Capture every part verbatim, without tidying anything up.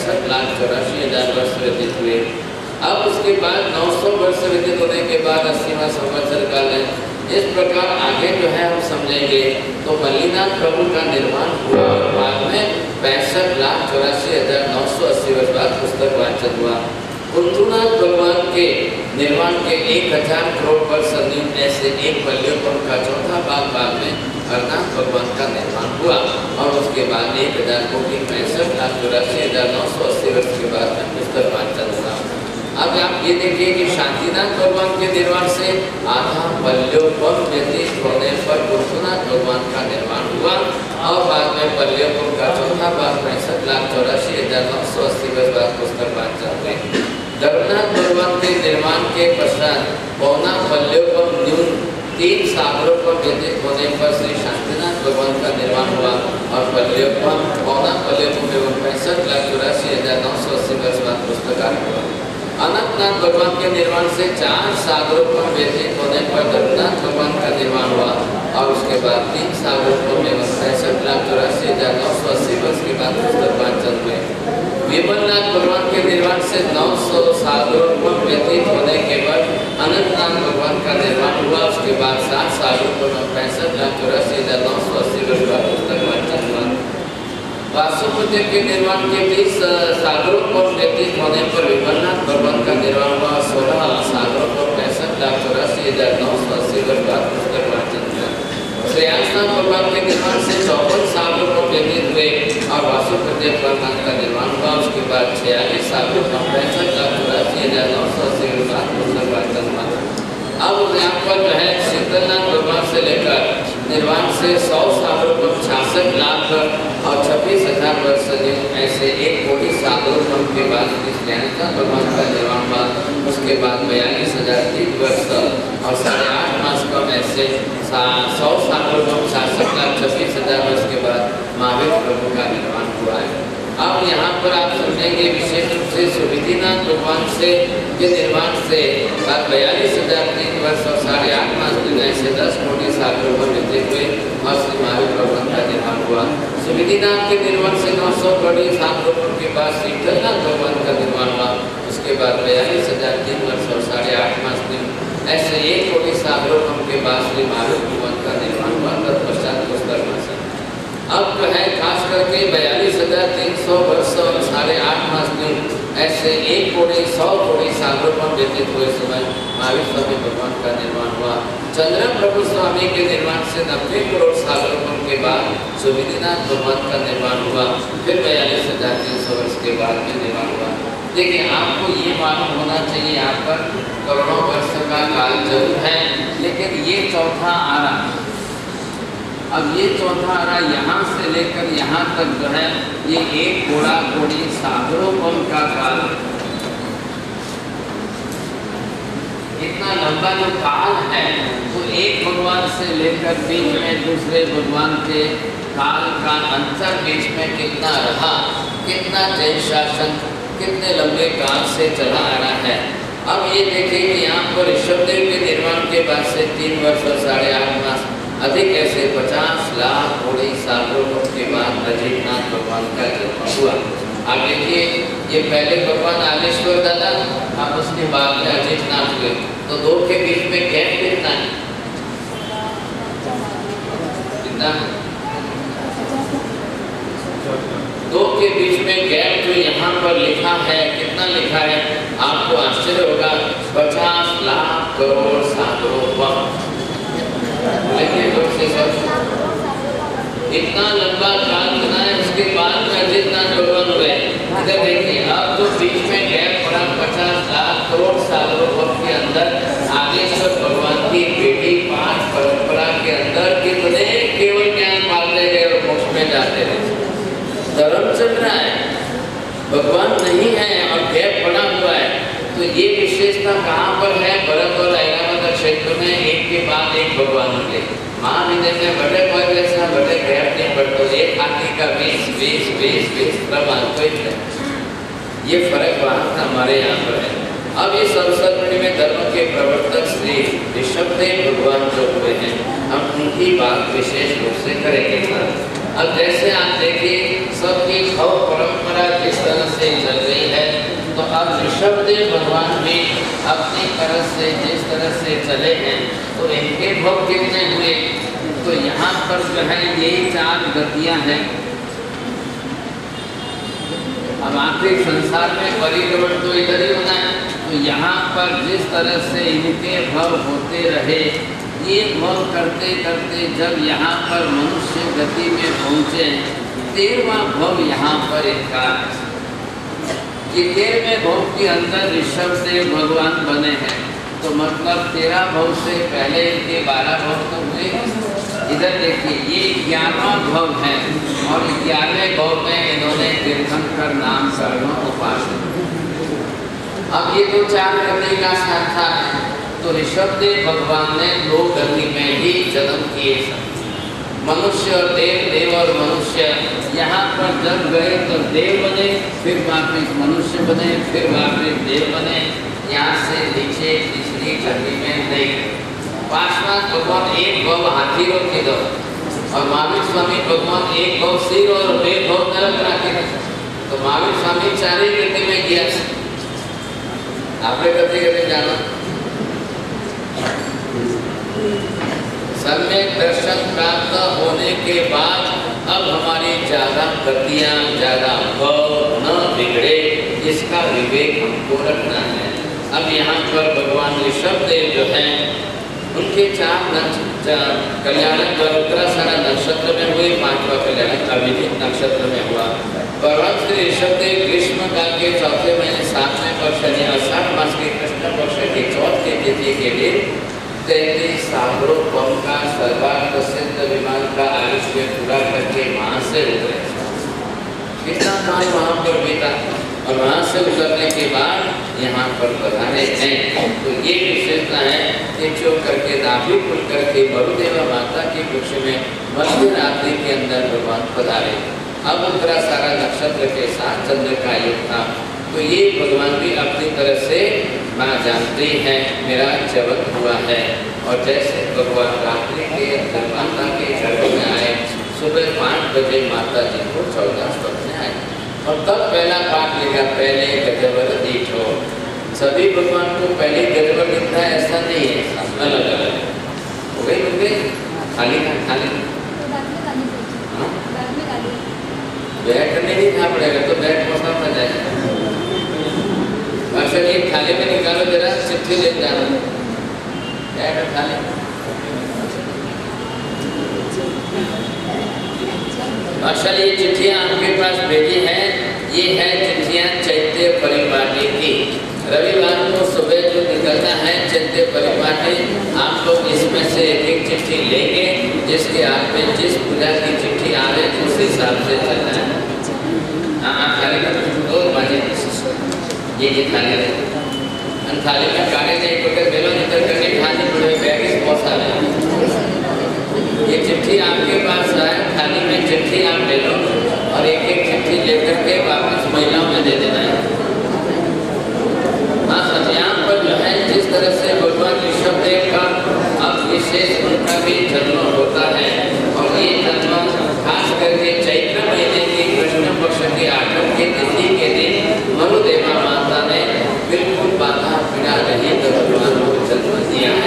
पैंसठ लाख चौरासी हजार वर्ष व्यतीत हुए। अब उसके बाद नौ सौ वर्ष व्यतीत होने के बाद अस्सीवां संवत्सर काल है। इस प्रकार आगे जो है हम समझेंगे। तो मल्लीनाथ प्रभु का निर्माण हुआ और बाद में पैंसठ लाख चौरासी हजार नौ सौ अस्सी वर्ष बाद पुस्तक वाचन हुआ। कुंतुनाथ भगवान के निर्माण के एक हजार करोड़ वर्ष अधिक ऐसे एक पल्लियोपम का चौथा भाग बाद में हरनाथ भगवान का निर्माण हुआ और उसके बाद एक हजार कोटि पैंसठ लाख चौरासी हजार नौ सौ अस्सी वर्ष के बाद में पुस्तक वाचन हुआ। अब आप ये देखिए कि शांतिनाथ भगवान के निर्माण से आधा पल्लियोपम व्यतीत होने पर कुंतुनाथ भगवान का निर्माण हुआ और बाद में पल्लियोपम का चौथा भाग पैंसठ लाख चौरासी हजार नौ सौ अस्सी वर्ष बाद पुस्तक वाचन हुए। जगन्नाथ भगवान के निर्माण के पश्चात पौना पल्लियोपम न्यून तीन सागरों पर व्यतीत होने पर श्री शांतिनाथ भगवान का निर्माण हुआ और पल्लियोपम पौना पल्लियोपम एवं पैंसठ लाख चौरासी हजार नौ सौ अस्सी वर्ष बाद पुस्तक हुआ। अनंतनाथ भगवान के निर्माण से चार सागरों पर व्यतीत होने पर जगन्नाथ भगवान का निर्माण हुआ और उसके बाद तीन सागरों पर एवं पैंसठ लाख चौरासी हजार नौ सौ अस्सी वर्ष के बाद पुस्तक वाचन हुए। विमलनाथ भगवान के निर्माण से नौ सौ सागरों पर व्यतीत होने के बाद अनंतनाथ भगवान का निर्माण हुआ। उसके बाद सात सागरों पर पैंसठ लाख चौरासी हजार नौ सौ अस्सी वर्ष बाद पुस्तक वाचन हुआ। वासुपति के निर्माण के बीस सागरों पर व्यतीत होने पर विमलनाथ भगवान का निर्माण हुआ। सोलह सागरों पर पैंसठ लाख चौरासी हजार नौ सौ अस्सी वर्ष बाद पुस्तक वाचन हुआ। श्रेयांसनाथ भगवान के निर्माण से चौवन सागरों पर व्यतीत हुए और वासुपति भगवान का निर्माण हुआ। उसके बाद छियालीस सागरों पर पैंसठ लाख चौरासी हजार नौ सौ अस्सी वर्ष बाद पुस्तक वाचन हुआ। अब यहाँ पर जो है शीतलनाथ भगवान से लेकर निर्माण से सौ सागरों पर छियासठ लाख और छब्बीस हजार वर्ष ऐसे एक कोटि सागरों पर के बाद श्रेयांसनाथ भगवान का निर्माण हुआ। उसके बाद बयालीस हजार तीन वर्ष और साढ़े आठ मास कम ऐसे सौ सागरों पर छियासठ लाख छब्बीस हजार वर्ष के बाद महावीर प्रभु का निर्माण हुआ है। अब यहाँ पर आप समझेंगे विशेष रूप से सुविधिनाथ भगवान से के निर्माण से बयालीस हजार तीन वर्ष और साढ़े आठ मास दिन ऐसे दस कोटि सागरों पर व्यतीत हुए और श्री महावीर भगवान का निर्माण हुआ। सुविधिनाथ के निर्माण से नौ सौ कोटि सागरों के बाद शीतलनाथ भगवान का निर्माण हुआ। उसके बाद बयालीस हजार तीन वर्ष और साढ़े आठ मास दिन ऐसे एक कोटि सागरों के बाद श्री महावीर भगवान का निर्माण हुआ। तत्पश्चात पुस्तक वाचन। अब जो है खास करके बयालीस हजार तीन सौ वर्ष और साढ़े आठ मास दिन ऐसे एक कोटि सौ कोटि सागरों पर व्यतीत हुए समय महावीर स्वामी भगवान का निर्माण हुआ। चंद्र प्रभु स्वामी के निर्माण से नब्बे करोड़ सागरों के बाद सुविधिनाथ भगवान का निर्माण हुआ। फिर बयालीस हजार तीन सौ वर्ष के बाद में निर्माण हुआ। देखिए आपको ये मालूम होना चाहिए यहाँ पर करोड़ों वर्ष का काल जरूर है, लेकिन ये चौथा आरा, अब ये चौथा आरा यहाँ से लेकर यहाँ तक जो है ये एक घोड़ा घोड़ी सागरों का काल, इतना लंबा जो काल है तो एक भगवान से लेकर बीच में दूसरे भगवान के काल का अंतर बीच में कितना रहा, कितना जैन शासन कितने लंबे काल से चला आ रहा है। अब ये देखिए कि यहाँ पर ऋषभदेव के निर्माण के बाद से तीन वर्ष और साढ़े आठ मास अधिक ऐसे पचास लाख कोटि सागरों के बाद अजितनाथ भगवान का जन्म हुआ। आप देखिए ये पहले भगवान आलेश्वर दादा, अब उसके बाद में अजितनाथ हुए, तो दो के बीच में गैप कितना है? कितना? दो के बीच में गैप जो यहाँ पर लिखा है, कितना लिखा है? आपको आश्चर्य होगा, पचास लाख करोड़ सागरों। लेकिन इतना लंबा काल बना है, उसके बाद में अजितनाथ भगवान हुए। इधर देखिए अब तो बीच में गैप पड़ा पचास लाख करोड़ सागरों के अंदर आलेश्वर भगवान की बेटी पांच परंपरा के अंदर कितने केवल ज्ञान पाते गए और मोक्ष में जाते रहे। धर्म चल रहा है, भगवान नहीं है और गैप पड़ा हुआ है। तो ये विशेषता कहाँ पर है? भरत और ऐरावत क्षेत्र में एक के बाद एक भगवान के महाविद्य में बड़े कोई वैसा बड़े गैप नहीं पड़ते, एक हाथी का बीस बीस बीस बीस प्रमाण कोई नहीं। ये फर्क वहाँ हमारे यहाँ पर है। अब इस अवसर में धर्म के प्रवर्तक श्री ऋषभदेव भगवान जो हुए हैं, हम उनकी बात विशेष रूप से करेंगे। अब जैसे आप देखिए सबकी खौ परंपरा जिस तरह से ऋषभदेव भगवान भी अपनी तरह से जिस तरह से चले हैं तो इनके भोग कितने हुए, तो यहाँ पर जो है यही चार गतियाँ हैं। अब आखिर संसार में परिक्रमण तो इधर ही होना है, तो यहाँ पर जिस तरह से इनके भव होते रहे, ये भव करते करते जब यहाँ पर मनुष्य गति में पहुँचे, तेरहवां भव यहाँ पर इनका, ये तेरहवें भव के अंदर ऋषभदेव भगवान बने हैं। तो मतलब तेरह भव से पहले के बारह भव तो हुए। इधर देखिए ये ग्यारहवां भव है और ग्यारहवें भव में इन्होंने तीर्थंकर नाम सर्व उपासना। अब ये तो चार गति का सार्थक है, तो ऋषभदेव भगवान ने दो गति में ही जन्म किए, मनुष्य और देव, देव और मनुष्य। यहाँ पर जब गए तो देव बने, फिर वापिस मनुष्य बने, फिर वापिस देव बने। यहाँ से नीचे तीसरी गति में नहीं। पार्श्वनाथ भगवान एक भव हाथी और के दो, और महावीर स्वामी भगवान एक भव सिर और एक भव नरक रखे। तो महावीर स्वामी चार ही गति में गया। आपने गति गति जाना सम्यक दर्शन प्राप्त होने के बाद अब हमारी ज़्यादा गतियाँ, ज़्यादा भव न बिगड़े, इसका विवेक हमको रखना है। अब यहाँ पर भगवान ऋषभदेव जो हैं, उनके चार कल्याणक उत्तराषाढ़ा नक्षत्र में हुए, पांचवा कल्याणक अभिजीत नक्षत्र में हुआ। भगवान श्री ऋषभदेव ग्रीष्म काल के चौथे महीने सातवें पक्ष यानी अषाढ़ मास के कृष्ण पक्ष के चौथे तिथि के दिन तैतीस सागरों पम का सर्वार्थ प्रसिद्ध विमान का आयुष्य पूरा करके वहाँ से उतरे। कितना काल वहाँ पर बीता और वहाँ से उतरने के बाद यहाँ पर पधारे हैं। तो ये विशेषता है कि जो करके नाभि खुल करके वरुदेवा माता के वृक्ष में मध्य रात्रि के अंदर भगवान पधारे। अब उत्तराषाढ़ा नक्षत्र के साथ चंद्र का युग था, तो ये भगवान भी अपनी तरह से माँ जानती हैं मेरा जगत हुआ है। और जैसे भगवान रात्रि के अंदर माता के गर्भ में आए, सुबह पाँच बजे माता जी को चौदह स्वप्न आए और तब पहला पाठ लिखा, पहले गजवर दीठो। सभी भगवान को पहले गजवर दिखता है ऐसा नहीं है, अलग अलग हो गई हो गई खाली खाली बैठ नहीं खा पड़ेगा तो बैठ मौसम पर जाएगा। अक्सर ये थाली में निकालो, जरा चिट्ठी ले जाना, बैठ थाली। अक्सर ये चिट्ठियाँ आपके पास भेजी हैं, ये है चिट्ठियाँ चैत्य परिपाटी की। रविवार को सुबह जो निकलना है चैत्य परिपाटी, आप लोग इसमें से एक एक चिट्ठी लेंगे, जिसके हाथ में जिस पूजा की चिट्ठी आ रही है उस हिसाब से चलना है। हाँ थाली में दो बाजे ये ये थाली है, थाली में काटे नहीं पकड़ बेलो निकल करके खानी पड़े बैग बहुत सारे। ये चिट्ठी आपके पास आए, थाली में चिट्ठी आप ले लो और एक एक चिट्ठी लेकर के वापस महिलाओं में दे देना है। हाँ सब यहाँ पर जो है जिस तरह से भगवान ऋषभदेव का अब विशेष उनका भी जन्म होता है, और ये जन्म खास करके चैत्र महीने के कृष्ण पक्ष के आठम के तिथि के दिन वरुदेवा माता ने बिल्कुल बाधा पीड़ा रहित तो भगवान को जन्म दिया है।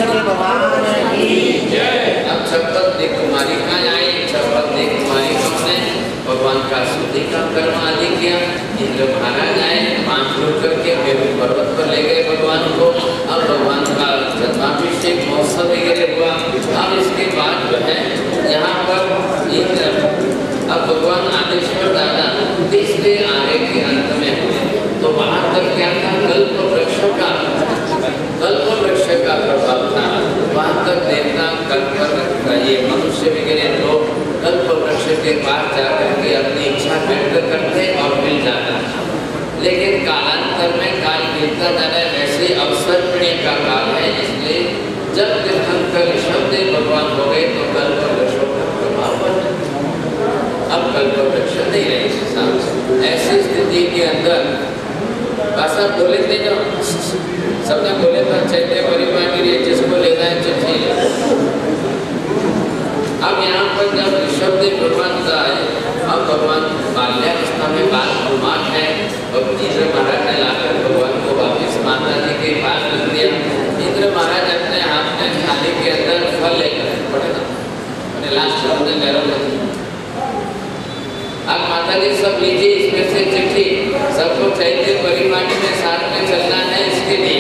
अब छप्पन देव कुमारिका आई, छप्पन देव कुमारिकाओं ने भगवान का स्तुति का कर्म आदि किया। इंद्र महाराज आए, पांच लोग करके मेरु पर्वत पर ले गए भगवान को। अब भगवान का जन्माभिषेक महोत्सव वगैरह हुआ। अब इसके बाद जो है यहाँ पर इंद्र अब भगवान आदेश्वर दादा तीसरे आगे के अंत में हुए, तो वहाँ तक क्या था, कल्प वृक्ष का कल्प वृक्ष का प्रभाव था। वहाँ तक देवता कल्प ये मनुष्य वगैरह लोग कल्प वृक्ष के पास जाकर के अपनी इच्छा व्यक्त करते और मिल जाता। लेकिन कालांतर में काल गिरता जा रहा है, वैसे अवसर पीढ़ी का काल है, इसलिए जब तीर्थंकर ऋषभदेव भगवान हो गए तो कल्प वृक्षों का प्रभाव बना। अब कल्प वृक्ष नहीं रहे। ऐसी स्थिति के अंदर बस अब बोले थे जो सबने बोले तो चैत्य परिपाटी है, जिसको लेना है चिट्ठी। अब यहाँ पर जब ऋषभदेव भगवान का है, अब भगवान बाल्यावस्था में बाल कुमार है और इंद्र महाराज ने लाकर भगवान थाली के अंदर फल लेकर पड़े ना, मैंने लास्ट में मेरा अब माता जी सब लीजिए इसमें से चिट्ठी, सबको चैत्य परिपाटी में साथ में चलना है इसके लिए।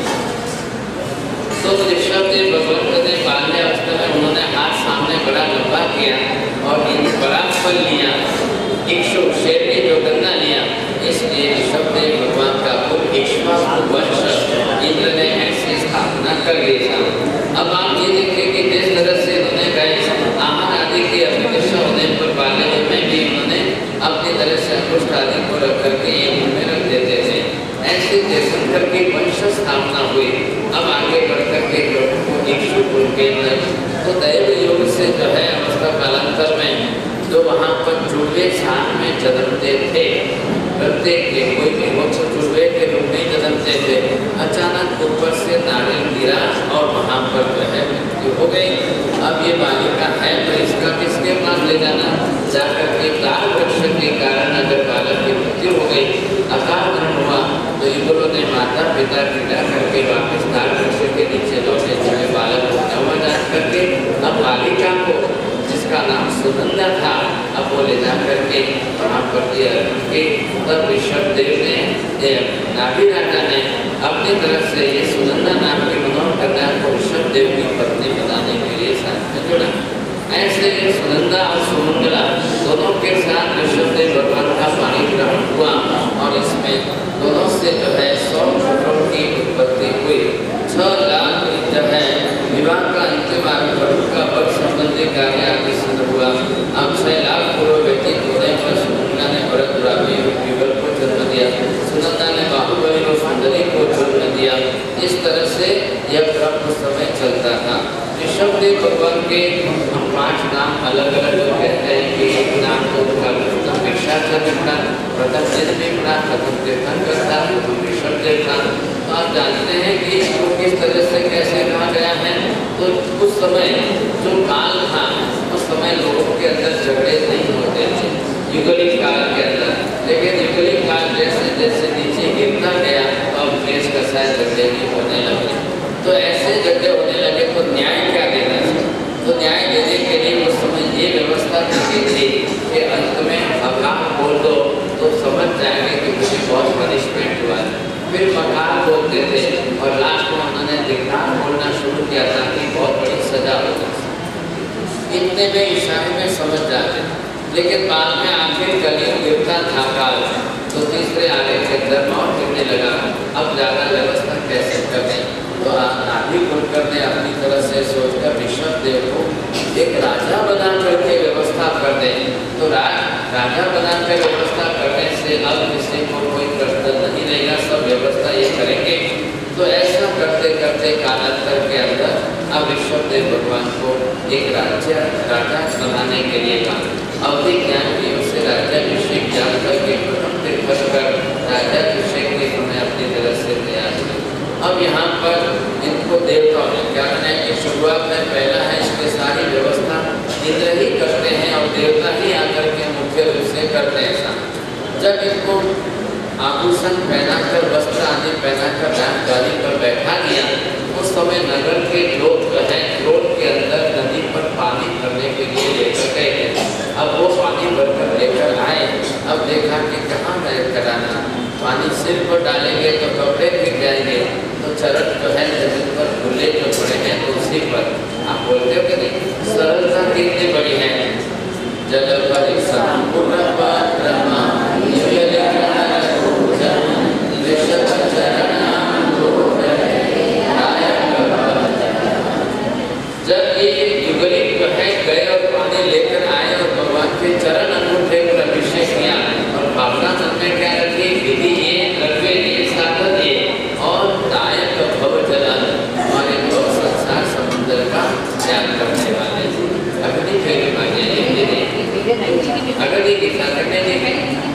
तो ऋषभदेव भगवंत ने बाल्य अवस्था में उन्होंने हाथ सामने बड़ा लंबा किया और एक बड़ा फल लिया, इक्षु शेर ने जो गन्ना लिया, इसलिए ऋषभदेव भगवान का कुल इक्ष्वाकु वंश इंद्र ने ऐसी स्थापना कर ली था। अब आप ये देखिए कि जिस तरह से उन्होंने गए आहार आदि की अभिलाषा होने पर बाल्य में भी उन्होंने अपनी तरह से अंकुष्ट आदि को रख करके ये में रख देते थे। ऐसे जयशंकर की वंश स्थापना हुई। अब आगे बढ़ करके प्रभु को इक्षु कुल के अंदर तो दैव योग से जो है अवस्था कालांतर में जो वहाँ पर चूल्हे साथ में जन्मते थे, प्रत्येक के कोई भी वो चूल्हे के रूप में जन्मते थे। अचानक ऊपर से नारियल गिरा और वहाँ पर जो है मृत्यु हो गई। अब ये बालिका है तो इसका किसके पास ले जाना, जाकर के काल वृक्ष के कारण अगर बालक की मृत्यु हो गई, अकाल मरण हुआ तो युगलों ने माता पिता गिरा करके वापस काल वृक्ष के नीचे लौटे, जिसमें बालक नवा जान करके अब बालिका को जिसका नाम सुनंदा था अब वो ले जा करके वहाँ पर के तब ऋषभदेव ने नाभि राजा ने अपनी तरफ से ये सुनंदा नाम की मनोहर कन्या को ऋषभदेव की पत्नी बनाने के लिए साथ में जोड़ा। ऐसे सुनंदा और सुमंगला दोनों के साथ ऋषभदेव भगवान का पानी ग्रहण हुआ और इसमें दोनों से जो है सौ पुत्रों की उत्पत्ति हुई। छह लाख जो है विवाह का अंतिम प्रभु का वर्ष संबंधी कार्य आदि सिद्ध हुआ। अब छह लाख पूर्व व्यतीत होने पर सुनंदा ने भरत युगल को जन्म दिया, सुनंदा ने बाहुबली और सुंदरी को जन्म दिया। इस तरह से यह क्रम समय चलता था। ऋषभदेव भगवान के हम पांच नाम अलग अलग कहते हैं कि एक नाम तो उनका भिक्षाचर्य पड़ा, प्रथम जन्मी पड़ा, प्रथम तीर्थंकर था, प्रथम ऋषभदेव था। तो आप जानते हैं कि इसको किस तरह से कैसे कहा गया है। तो उस समय जो काल था उस समय लोगों के अंदर झगड़े नहीं होते थे युगलिक काल के अंदर, लेकिन युगलिक काल जैसे जैसे नीचे गिरता गया अब देश का शायद झगड़े भी होने लगे। तो ऐसे झगड़े होने लगे तो न्याय क्या देना चाहिए, तो न्याय देने के लिए उस समय ये व्यवस्था की थी कि अंत में अकाल बोल दो तो समझ जाएंगे कि मुझे बहुत पनिशमेंट हुआ है। फिर मकान बोलते थे और लास्ट में उन्होंने दिग्नार बोलना शुरू किया था कि बहुत बड़ी सजा हो जाए। इतने में इशारे में समझ जाते, लेकिन बाद में आखिर कलयुग गिरता था काल तो तीसरे आगे के धर्म और गिरने लगा। अब ज़्यादा व्यवस्था कैसे करें, तो नाभि कुलकर ने अपनी तरह से सोचकर ऋषभदेव को एक राजा बना करके व्यवस्था कर दें। तो राज राजा बना कर व्यवस्था करने से अब किसी को कोई प्रश्न नहीं रहेगा, सब व्यवस्था ये करेंगे। तो ऐसा करते करते कालांतर के अंदर अब ऋषभदेव भगवान को एक राज्य राजा बनाने के लिए कहा। अवधि ज्ञान की ओर से राज्याभिषेक जान करके प्रथम तीर्थंकर राज्याभिषेक के समय अपनी तरह से तैयार हुए। अब यहाँ पर इनको देवताओं ने क्या है कि शुरुआत में पहला है इसकी सारी व्यवस्था इंद्र ही करते हैं और देवता ही आकर के मुख्य रूप से करते हैं ऐसा। जब इनको आभूषण पहनाकर वस्त्र आदि पहनाकर राजगादी पर बैठा दिया उस समय नगर के लोग जो है क्रोध के अंदर नदी पर पानी भरने के लिए लेकर गए थे। अब वो पानी भरकर लेकर आए, अब देखा कि कहाँ गए कराना, पानी सिर पर डालेंगे तो कपड़े गिर जाएंगे, तो चरण जो है जमीन पर खुले जो पड़े हैं तो उसी पर आप बोलते हो कि नहीं, सरलता कितनी बड़ी है। जल परीक्षा जब ये युगलिक जो है गए और पानी लेकर आए और भगवान के चरण अंगूठे पर अभिषेक किया और भावना मन में क्या रखी, विधि ये द्रव्य ये साधन ये और दायक भव जलन हमारे दो संसार समुद्र का त्याग करने वाले अग्नि फेरी मांगे अग्नि की करने देंगे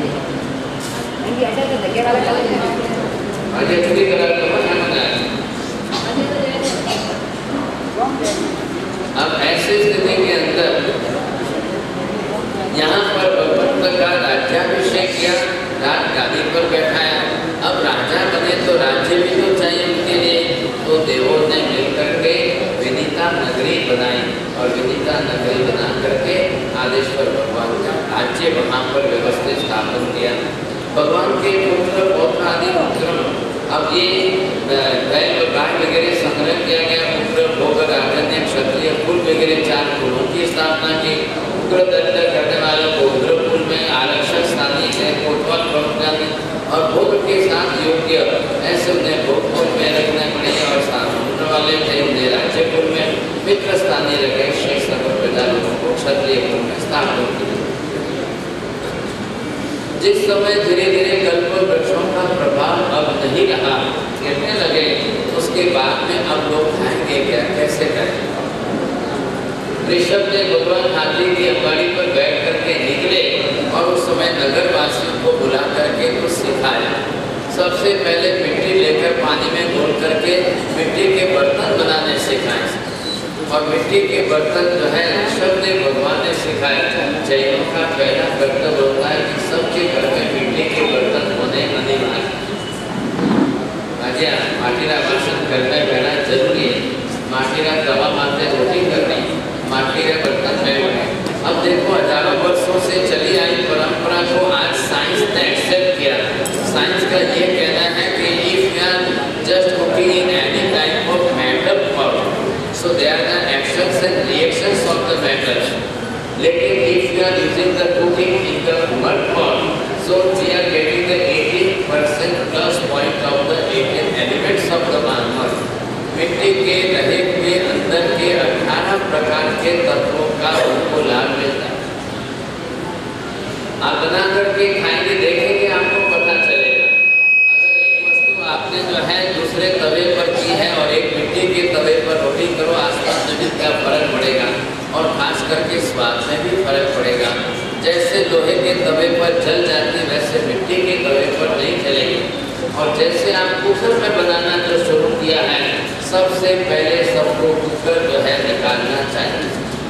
आगे पूरी तरह तो मना है। अब ऐसे स्थिति के अंदर यहाँ पर भगवंत का राज्याभिषेक किया, राज गादी पर बैठाया। अब राजा बने तो राज्य भी तो चाहिए उनके लिए, तो देवों ने मिलकर के विधि राज्य वहाँ पर व्यवस्थित स्थापन किया। भगवान के पुत्र पौत्र आदि पुत्र, अब ये बैल गाय वगैरह संग्रह किया गया। पुत्र भोग राजन्य क्षत्रिय कुल वगैरह चार कुलों की स्थापना की। उग्र दंड करने वाले उग्र कुल में आरक्षक स्थानीय है, कोतवाल प्रमुख और भोग के साथ योग्य ऐसे उन्हें भोग कुल में रखने पड़े और सामने वाले थे उन्हें राज्य कुल में, मित्र स्थानीय रखे शेष सर्व प्रजा लोगों को क्षत्रिय कुल में स्थापना की। जिस समय धीरे धीरे कल्प वृक्षों का प्रभाव अब नहीं रहा, गिरने लगे, उसके बाद में अब लोग खाएंगे क्या, कैसे करें। ऋषभ ने भगवान हाथी की अंबाड़ी पर बैठ करके निकले और उस समय नगर वासियों को बुला करके कुछ सिखाया। सबसे पहले मिट्टी लेकर पानी में घोल करके मिट्टी के बर्तन बनाने सिखाए और मिट्टी के बर्तन जो है ऋषभ ने भगवान ने सिखाया। जैनों का पहला कर्तव्य होता है कि सबके घर में मिट्टी के बर्तन होने अनिवार्य। माटीरा भाषण करना पहला जरूरी है। माटीरा दवा मारते रोटी करनी, माटीरे बर्तन में। अब देखो हजारों वर्षों से चली आई परंपरा को आज साइंस ने एक्सेप्ट किया। साइंस का ये कहना है कि if you are just cooking in any type of matter pot so they are the actions and reactions of the matter, लेकिन if you are using the cooking in the mud pot so we are getting the eighteen percent plus point of the eighteen elements of the mud. मिट्टी के रहे हुए अंदर के अठारह प्रकार के तत्वों का उनको लाभ मिलता है। आप बना करके खाएंगे, देखेंगे, आपको पता चलेगा। अगर एक वस्तु आपने जो है दूसरे तवे पर की है और एक मिट्टी के तवे पर रोटी करो, आसमान जमीन का फर्क पड़ेगा और खास करके स्वाद में भी फर्क पड़ेगा। जैसे लोहे के तवे पर जल जाती वैसे मिट्टी के तवे पर नहीं चलेगी। और जैसे आप कुकर में बनाना जो शुरू किया है, सबसे पहले सबको कुकर जो है निकालना चाहिए।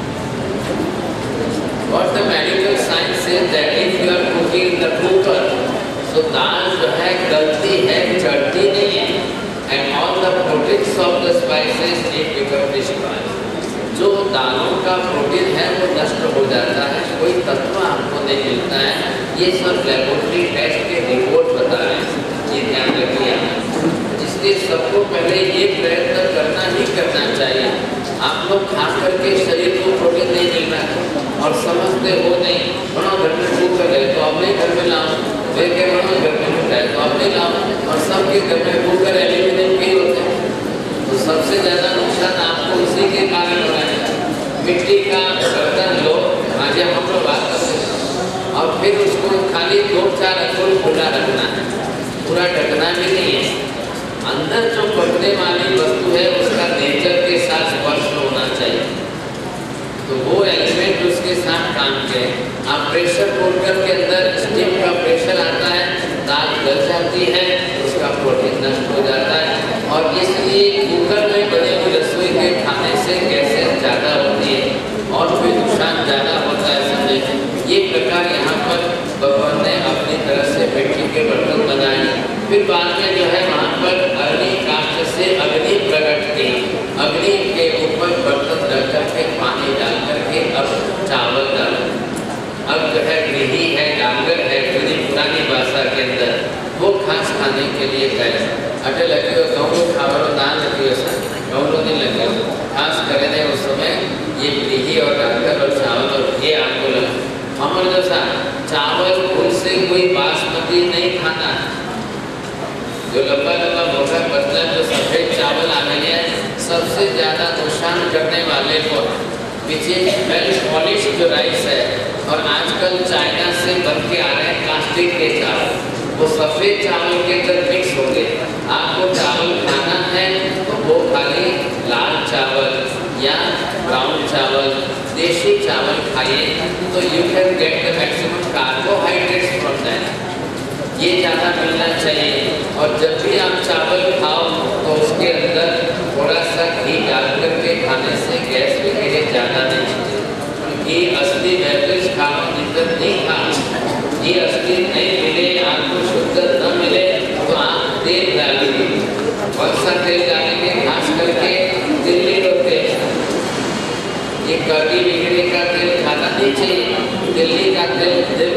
और द मेडिकल साइंस से that if you are cooking the cooker so दाल जो है गलती है, चढ़ती नहीं है। And all the proteins of the spices it become destroyed. जो दालों का प्रोटीन है वो नष्ट हो जाता है, कोई तत्व आपको नहीं मिलता है। ये सब लेबोरेटरी टेस्ट के रिपोर्ट बता रहे हैं, ये ध्यान रखिए। इसलिए सबको पहले ये प्रयत्न करना ही करना चाहिए। आप लोग खा करके शरीर को प्रोटीन नहीं मिल रहा है और समझते हो नहीं, बड़ा घर में कुकर है तो अपने घर में लाओ, वे के बड़ा घर में लूटा है तो अपने लाओ, और सबके घर में कुकर एल्यूमिनियम के होते हैं। तो सबसे ज़्यादा नुकसान आपको इसी के कारण हो रहा है। मिट्टी का बर्तन लो, आज हम लोग बात करते हैं, और फिर उसको खाली दो चार अंकुर खुला रखना है, पूरा ढकना भी नहीं है। अंदर जो पकने वाली वस्तु है उसका नेचर के साथ स्पर्श होना चाहिए, तो वो एलिमेंट उसके साथ काम करे। आप प्रेशर कुकर के अंदर स्टीम का प्रेशर आता है, दाल गल जाती है, उसका प्रोटीन नष्ट हो जाता है। और इसलिए कुकर में बनी हुई रसोई के खाने से गैसें ज़्यादा होती है और फिर नुकसान ज़्यादा होता है। समझे, ये प्रकार यहाँ पर भगवान ने अपनी तरह से मिट्टी के बर्तन बनाए। फिर बाद में जो है वहाँ पर अग्नि काष्ठ से अग्नि प्रकट की, अग्नि के ऊपर बर्तन रख करके पानी डाल करके अब चावल डाल, अब जो है गृही है, डांगर है, पूरी पुरानी भाषा के अंदर वो खास खाने के लिए गए। अटे लगे हुए गाँव खावरो ना लगे हुए सर गाँव नहीं लगे हुए, खास करें उस समय ये गृही और डांगर और चावल और ये आपको लगा। हमारे जैसा चावल उनसे कोई बासमती नहीं खाना, जो लंबा लंबा मोटा पतला जो सफेद चावल आ गए हैं सबसे ज़्यादा नुकसान करने वाले को पीछे वेल पॉलिश जो राइस है, और आजकल चाइना से बन के आ रहे हैं प्लास्टिक के चावल, वो सफ़ेद चावल के अंदर मिक्स हो गए। आपको चावल खाना है तो वो खाली लाल चावल या ब्राउन चावल, देसी चावल खाइए तो you can get the maximum carbohydrates from that, ये ज़्यादा मिलना चाहिए। और जब भी आप चावल खाओ तो उसके अंदर थोड़ा सा घी डाल करके खाने से गैस वगैरह ज़्यादा नहीं होती। घी असली बेवरेज खाओ, नितर नहीं खाओ। घी असली नहीं मिले, आपको शुद्ध न मिले तो आप तेल डालेंगे, कौन सा तेल डालेंगे, खास करके दिल्ली होते ये कड़ी बिगड़ी का तेल खाना नहीं चाहिए। दिल्ली का तेल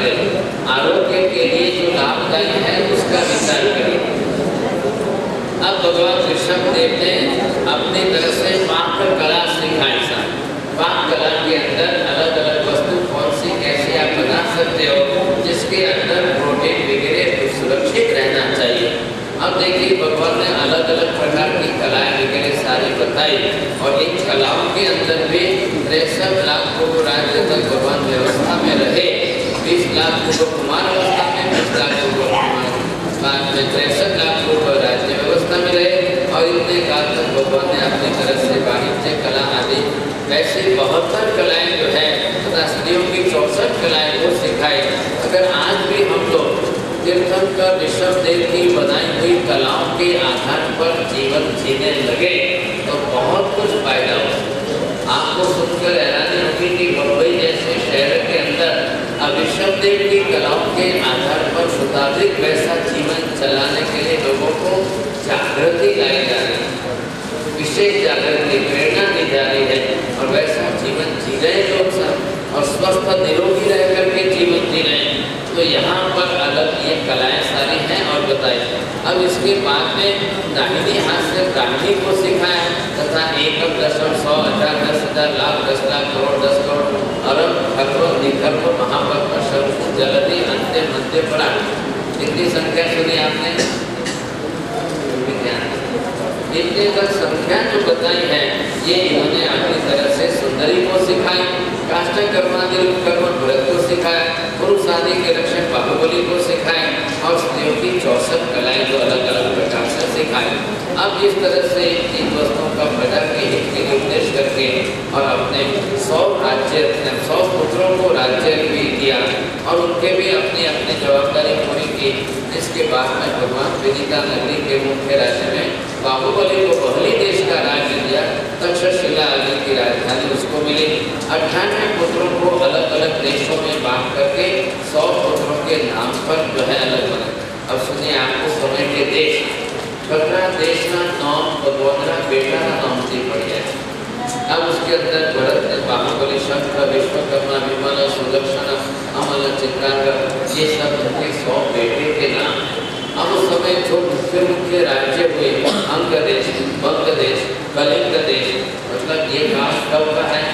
करें, आरोग्य के लिए जो लाभदायी है उसका विचार करें। अब भगवान ऋषभदेव ने अपनी तरफ से पाक कला सिखाई। सा पाक कला के अंदर अलग अलग वस्तु कौन सी कैसे आप बना सकते हो जिसके अंदर प्रोटीन वगैरह सुरक्षित रहना चाहिए। अब देखिए भगवान ने अलग अलग प्रकार की कलाएं वगैरह सारी बताई और इन कलाओं के अंदर भी तिरसठ लाख को राज्य तक भगवान व्यवस्था में रहे। बीस लाख को कुमार अवस्था में, बीस लाख को बाद में तिरसठ लाख को राज्य व्यवस्था में रहे और इतने काल तक भगवान ने अपनी तरफ से वाणिज्य कला आदि वैसे बहत्तर कलाएं जो है तथा स्त्रियों की चौसठ कलाएं को सिखाई। अगर आज भी हम लोग तीर्थंकर ऋषभदेव की बनाई हुई कलाओं के आधार पर जीवन जीने लगे तो बहुत कुछ फायदा हो। आपको सुनकर हैरानी होगी कि मुंबई जैसे शहर के अंदर अब ऋषभदेव की कलाओं के आधार पर मुताबिक वैसा जीवन चलाने के लिए लोगों को जागृति लाई जा रही है, विशेष जागृति प्रेरणा दी जा रही है और वैसा जीवन जी रहे लोग सब और स्वस्थ निरोगी रह करके जीवन जी रहे हैं। तो यहाँ पर अलग ये कलाएं सारी हैं और बताई। अब इसके बाद में दाहिनी हाथ से ब्राह्मणी को सिखाया तथा एकम दशम सौ हजार दस हजार लाख दस लाख करोड़ दस करोड़ अरब खरब निखरब महापद्म शंकु जलधि अंत्य मध्य पड़ा। इतनी संख्या सुनी आपने? इतने तक संख्या जो बताई है ये इन्होंने अपनी तरह से सुंदरी को सिखाई, काष्ठ कर्मादि कर्म भरत को सिखाया, पुरुष आदि के रक्षक बाहुबली को सिखाए और स्त्रियों की चौसठ कलाएं जो अलग अलग प्रकार से सिखाई। अब इस तरह से इन वस्तुओं का प्रजा के हित के लिए उपदेश करके और अपने सौ राज्य सौ पुत्रों को राज्य भी दिया और उनके भी अपनी अपनी जवाबदारी पूरी की। इसके बाद में भगवान विदिता नगरी के मुख्य राज्य में बाहुबली को बहली देश का राज्य दिया, तक्षशिला आदि की राजधानी उसको मिली। अट्ठानवे पुत्रों को अलग अलग देशों में बांट करके सौ पुत्रों के नाम पर जो है अलग बना। अब सुनिए आपको समय के देश कटरा देश का नाम बगोदरा बेटा का नाम से पड़ जाए। अब उसके अंदर भरत ने बाहुबली शंख विश्वकर्मा विमल सुदर्शन अमल चित्रांग ये सब उनके सौ बेटे के नाम। अब उस समय जो मुख्य मुख्य राज्य हुए अंग देश, बंग देश, कलिंग देश, मतलब ये काल कब का है?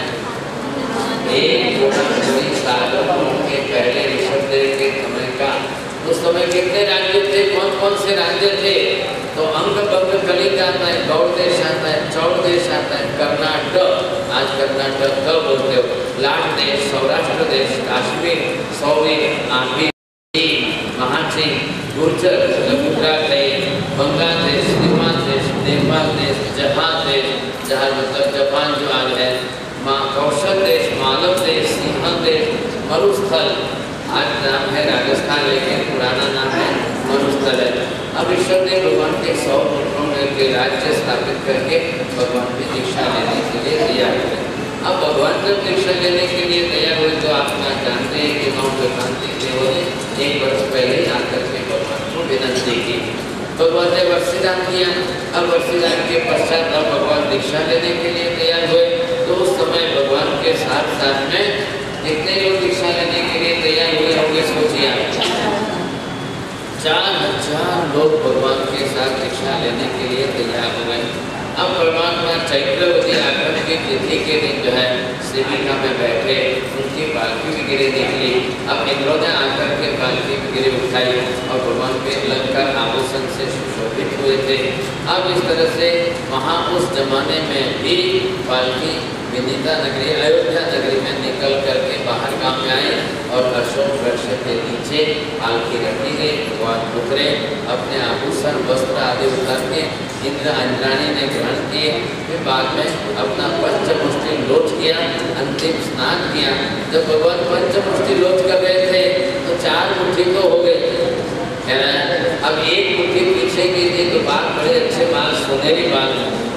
एक साल के पहले ऋषभदेव के समय का। उस समय कितने राज्य थे? कौन कौन से राज्य थे? तो अंग बंग कलिंग आता है, गौड़ देश आता है, चौड़ देश आता है, कर्नाटक आज कर्नाटक का बोलते हो, लाट देश, सौराष्ट्र देश, काश्मीर, सौरी, आंधी, महासिंह, गुर्जर, गुजरात देश, बंगाल देश, निर्माण देश, नेपाल देश, जहाज देश, जहाज मतलब जापान जो आज है, माँ कौशल देश, मालव देश, सिंहल देश, मरुस्थल आज नाम है राजस्थान लेकिन पुराना नाम है मरुस्थल है। अब ऋषभदेव भगवान के सौ पुत्रों के राज्य स्थापित करके भगवान की दीक्षा लेने के लिए तैयार हुए। अब भगवान जब दीक्षा लेने के लिए तैयार हुए तो आप ना जानते हैं कि नौ क्रांति देव ने एक वर्ष पहले आकर के भगवान को विनती की। भगवान ने वर्षिदान किया। अब वर्षिदान के पश्चात अब भगवान दीक्षा लेने के लिए तैयार हुए तो उस समय भगवान के साथ साथ में कितने लोग दीक्षा लेने के लिए तैयार हुए होंगे? सोचिए, चार हजार लोग भगवान के साथ दीक्षा लेने के लिए तैयार हो गए। अब परमात्मा चैत्रवती आगमन की तिथि के दिन जो है सेविका में बैठे उनकी पालकी वगैरह निकली। अब इंद्रों ने आकर के पालकी वगैरह उठाई और भगवान के अलंकार आभूषण से सुशोभित हुए थे। अब इस तरह से वहाँ उस जमाने में भी पालकी विनीता नगरी अयोध्या नगरी में निकल करके बाहर गांव में आए और अशोक वृक्ष के नीचे पालकी रखी गई। भगवान उतरे, अपने आभूषण वस्त्र आदि उतार के इंद्र इंद्राणी ने ग्रहण किए। फिर बाद में अपना पंचमुष्टि लोच किया, अंतिम स्नान किया। जब भगवान पंचमुष्टि लोच कर रहे थे तो चार मुट्ठी तो हो गए है ना। अब एक मुट्ठी पीछे की थी तो बाल बड़े अच्छे बाल, सुनहरी बाल।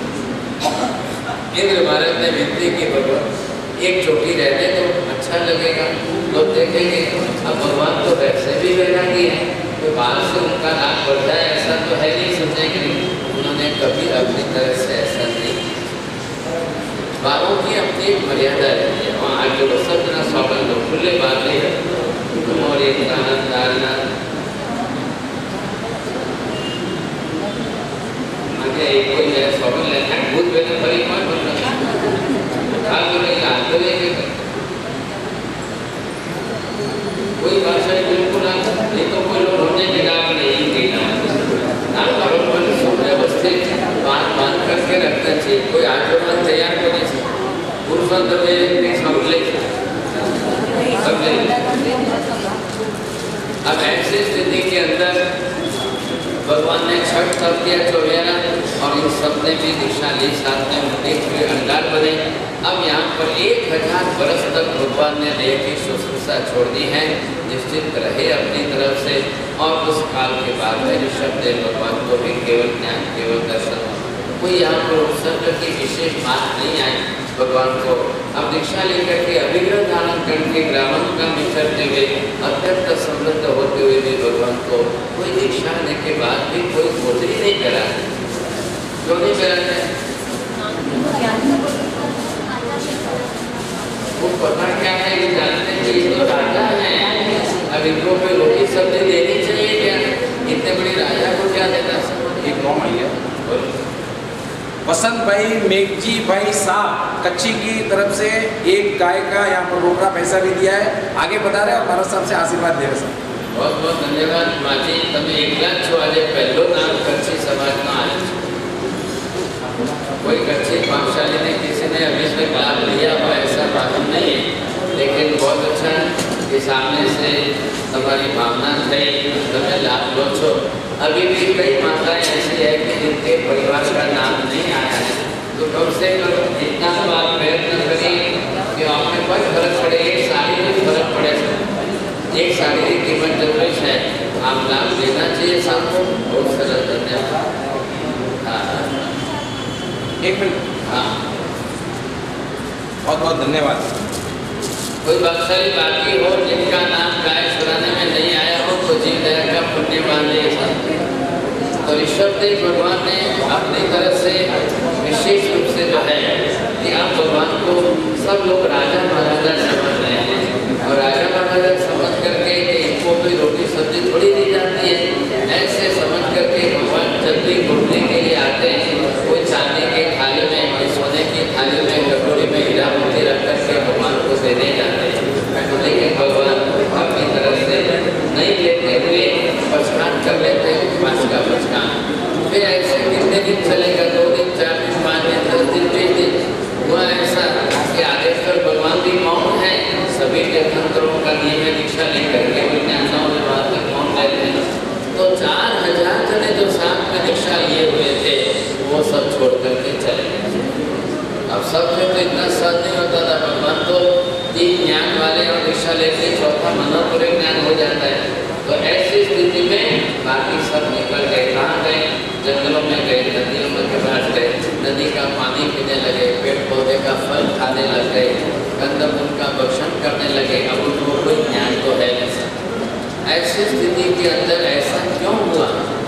इंद्र महाराज ने विनती की भगवान एक चोटी रहने तो अच्छा लगेगा, लोग देखेंगे। अब भगवान तो वैसे भी वैरागी है तो बाल से उनका नाक बढ़ जाए ऐसा तो है नहीं, समझेंगे। उन्होंने कभी अपनी तरह से ऐसा नहीं। बालों की अपनी एक मर्यादा रहती है। वहाँ आगे वो सब जना स्वागत खुले बाल नहीं और एक दाना दाना आगे एक कोई है सोबन लेता है भूत बेटा परिमाण बनता है हाल में आते हैं कोई भाषा बिल्कुल नहीं तो कोई लोग होने के डाल नहीं देना आप करोड़ पर व्यवस्थित बांध बांध करके रखना चाहिए कोई आक्रमण तैयार करने से पुरुष अंदर में सब ले सब ले अब ऐसी स्थिति के अंदर भगवान ने छठ तप किया चौबेरा और इन सब ने भी दीक्षा ली साथ में उनके हुए अंगार बने। अब यहाँ पर एक हजार वर्ष तक भगवान ने देह की शुश्रूषा छोड़ दी है, निश्चित रहे अपनी तरफ से। और उस काल के बाद में ऋषभ देव भगवान को भी केवल ज्ञान केवल दर्शन कोई यहाँ पर उपसर्ग की विशेष बात नहीं आई भगवान को। अब दीक्षा लेकर के अभिग्रह धारण करके ग्रामन का विचरते हुए अत्यंत समृद्ध होते हुए भी भगवान को कोई दीक्षा लेने के बाद भी कोई गोत्री नहीं करा। क्यों नहीं कराते? वो पता क्या है कि जानते हैं कि ये तो राजा है, अब इनको कोई रोटी सब्जी देनी चाहिए क्या? इतने बड़ी राजा को क्या देना? एक नौ है वसंत भाई मेघजी भाई साहब कच्ची की तरफ से एक गाय का यहाँ पर रोकड़ा पैसा भी दिया है, आगे बता रहे और भारत साहब से आशीर्वाद दे रहे सर। बहुत बहुत धन्यवाद माजी, तमें एकला छो आज पहलो नाम कच्ची समाज में आए। कोई कच्ची पाठशाली ने किसी ने अभी इसमें लाभ लिया हो ऐसा मालूम नहीं है, लेकिन बहुत अच्छा कि सामने से हमारी भावना थी तुम्हें लाभ लो छो। अभी भी कई माताएं ऐसी है कि जिनके परिवार का नाम नहीं आया है, तो कम से कम इतना तो आप प्रयत्न करिए कि आपने कोई फर्क पड़े, एक शारीरिक फर्क पड़े, एक शारीरिक कीमत जरूरी है, आप लाभ लेना चाहिए सबको। बहुत सरल धन्यवाद। एक मिनट, हाँ बहुत बहुत धन्यवाद। कोई बख्शाली बाकी हो जिनका नाम गाय चुराने में नहीं आया हो तो जीव दया का पुण्यवान है। तो ऋषभ देव भगवान ने अपनी तरफ से विशेष रूप से जो है कि आप भगवान को सब लोग राजा महाराजा समझ रहे हैं और राजा महाराजा समझ करके कि इनको कोई रोटी सब्जी थोड़ी दी जाती है, ऐसे समझ करके भगवान जब भी घूमने के लिए आते हैं कोई चांदी के थाली में कोई सोने की थाली में कटोरी में हीरा मोती रख करके भगवान को देने जाते हैं, लेकिन भगवान अपनी तरफ से नहीं लेते हुए पछान कर लेते हैं, पाँच का पछान। फिर ऐसे कितने दिन चलेगा? दो दिन, चार दिन, पाँच दिन, दस दिन, बीस दिन हुआ ऐसा कि आदेश्वर भगवान भी मौन है। सभी तीर्थंकरों का नियम है दीक्षा लेकर के विज्ञानों वहाँ तक मौन लेते हैं। तो चार हजार जने जो साथ में दीक्षा लिए हुए थे वो सब छोड़ करके चले गए। अब सबसे तो इतना सहज नहीं होता था, भगवान तो तीन ज्ञान वाले और दीक्षा लेके चौथा मनोपूर्वक ज्ञान हो जाता है। तो ऐसी स्थिति में बाकी सब निकल गए, कहाँ गए? जंगलों में गए, नदियों में के पास गए, नदी का पानी पीने लगे, पेड़ पौधे का फल खाने लग गए, कंदमूल का भक्षण करने लगे। अब उनको कोई ज्ञान तो है नहीं। ऐसी स्थिति के अंदर ऐसा क्यों हुआ?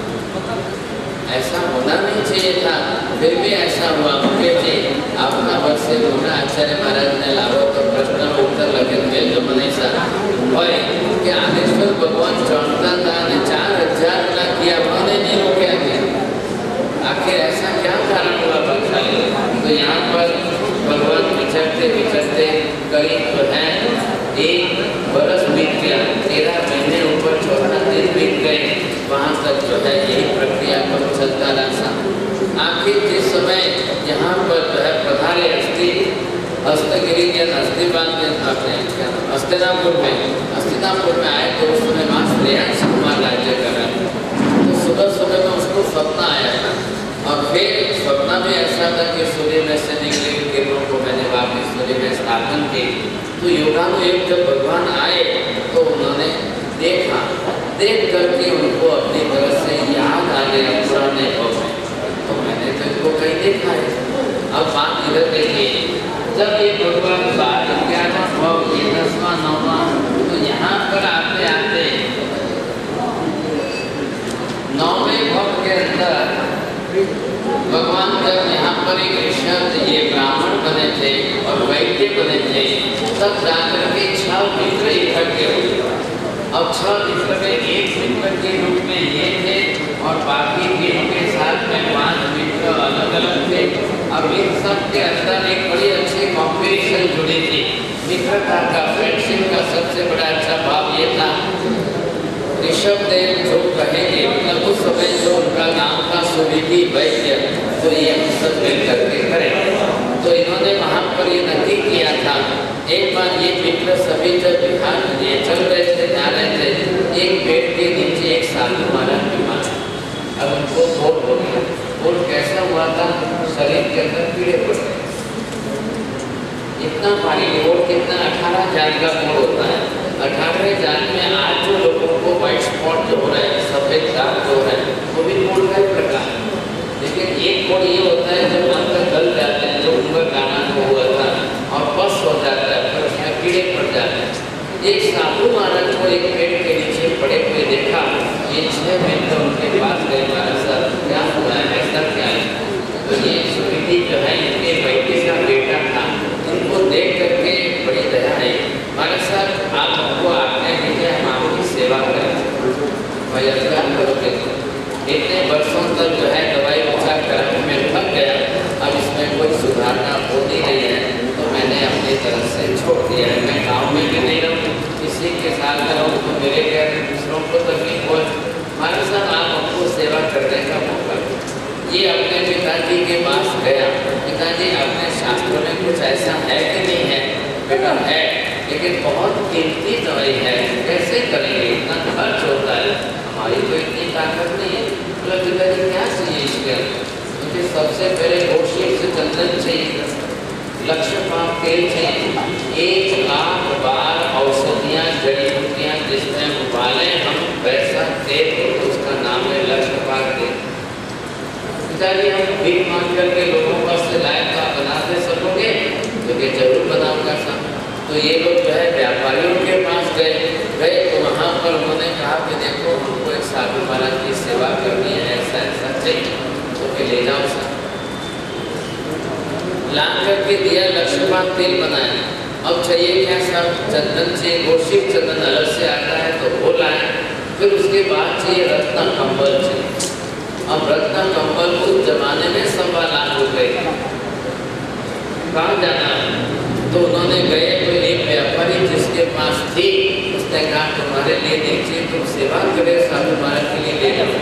ऐसा होना नहीं चाहिए था, फिर भी ऐसा हुआ। मुकेश जी अपना वर्ष से होना आचार्य महाराज ने लाभो तो प्रश्न उत्तर लगे मेल जो मनीषा और कि आदेश्वर भगवान चढ़ता था ने चार हजार गुना किया, उन्होंने नहीं रोका गया। आखिर ऐसा क्या कारण हुआ बख्शाली? तो यहाँ पर भगवान विचरते विचरते करीब जो है एक बरस बीत गया, तेरह महीने ऊपर चौदह दिन बीत गए, वहाँ तक जो है यही प्रक्रिया पर चलता रहा। आखिर जिस समय यहाँ पर जो है पधारे अस्थि हस्तगिरी के अस्थि बांध अपने हस्तिनापुर में हस्तिनापुर में आए तो उस समय वहाँ श्रेयांश कुमार राज्य कर रहा था। तो सुबह सुबह में उसको स्वप्न आया था और फिर स्वप्न में ऐसा था कि सूर्य में से निकले किरणों को मैंने वापिस सूर्य में स्थापन की। तो योगानुयोग जब भगवान आए तो उन्होंने देखा, देख करके उनको अपनी तरफ से याद आ गया पुराने भव में, तो मैंने तो इनको कहीं देखा है। अब बात इधर देखिए, जब ये भगवान बारह ग्यारह भव ये दसवां नौवां, तो यहाँ पर आते आते नौवें भव के अंदर भगवान जब यहाँ पर एक ऋषभ ये ब्राह्मण बने थे और वैद्य बने थे, तब जाकर के छह मित्र इकट्ठे हुए अब छह मित्र में एक मित्र के रूप में ये थे और बाकी इनके साथ में पांच मित्र अलग अलग थे। अब इन सब के अंदर एक बड़ी अच्छी कॉम्पिटिशन जुड़ी थी। मित्रता का, फ्रेंडशिप का सबसे बड़ा अच्छा भाव ये था, ऋषभदेव जो कहेंगे, मतलब उस समय जो उनका नाम था सुविधि वैद्य, तो ये हम सब मिल करके करें। तो इन्होंने वहाँ पर ये नक्की किया था। एक बार ये मित्र सभी जब बिहार में ये चल रहे थे, जा रहे थे, एक पेड़ के नीचे एक साधु महाराज बीमार। अब उनको बोल हो गया। बोल कैसा हुआ था? शरीर के अंदर कीड़े पड़ गए। इतना भारी बोल, कितना अठारह जान का बोल होता है। अठारह जान में आज जो लोगों को व्हाइट स्पॉट जो हो रहे हैं, सफेद दाग जो हो रहे हैं, वो भी बोल का ही प्रकार है। लेकिन एक बोल ये होता है जब अंदर गल जाते हैं, जो उम्र गाना को हुआ था और बस हो जाता है, फिर उसमें कीड़े पड़ जाते हैं। एक साधु महाराज को एक पेड़ के नीचे पड़े हुए देखा। ये छह मित्र उनके पास गए, महाराज साहब क्या हुआ है, ऐसा क्या है? तो ये सुविधि जो है इनके वैद्य का बेटा था। इनको देख करके बड़ी दया आई। महाराज साहब आप हमको आज्ञा दीजिए, हम आपकी सेवा करें। भाई क्या करोगे? इतने वर्षों तक जो है दवाई उपचार कराने में थक गया, अब इसमें कोई सुधारना हो नहीं रही है, तो मैंने अपनी तरफ से छोड़ दिया है। मैं गाँव में भी नहीं रहूँ, किसी के साथ में रहूँ तो मेरे क्या दूसरों को तकलीफ हो। महाराज साहब आप हमको सेवा करने का मौका। ये अपने पिताजी के पास गया। पिताजी अपने शास्त्रों में कुछ ऐसा है कि नहीं है? बेटा है, लेकिन बहुत कीमती दवाई है, कैसे करेंगे? इतना खर्च होता है, हमारी तो इतनी ताकत नहीं है। बोला पिताजी क्या चाहिए इसके? मुझे सबसे पहले गोशी से चंदन चाहिए, लक्ष्यपात तेल चाहिए, एक लाख बार औषधियाँ जड़ी बूटियाँ जिसमें उबाले हम वैसा तेल, तो उसका नाम है लक्ष्यपात तेल। पिताजी हम भीख मांग करके लोगों का से लाए तो आप बना दे सकोगे? तो ये जरूर बनाऊंगा साहब। तो ये लोग जो है व्यापारियों के पास गए गए तो वहाँ पर उन्होंने कहा कि देखो हमको एक साधु महाराज की सेवा करनी है, ऐसा ऐसा चाहिए, तो फिर ले जाओ साहब। ला करके दिया, लक्ष्यपात तेल बनाया। अब चाहिए क्या साहब? चंदन चाहिए, गोशिक चंदन अलग से आता है तो वो लाए। फिर उसके बाद चाहिए रत्न कंबल चाहिए। अब रत्न कंबल उस जमाने में सवा लाख रुपए कहाँ जाना है? तो उन्होंने गए तो एक व्यापारी जिसके पास थी, उसने कहा तुम्हारे लिए नहीं चाहिए, तुम सेवा करे साधु महाराज के लिए ले जाओ।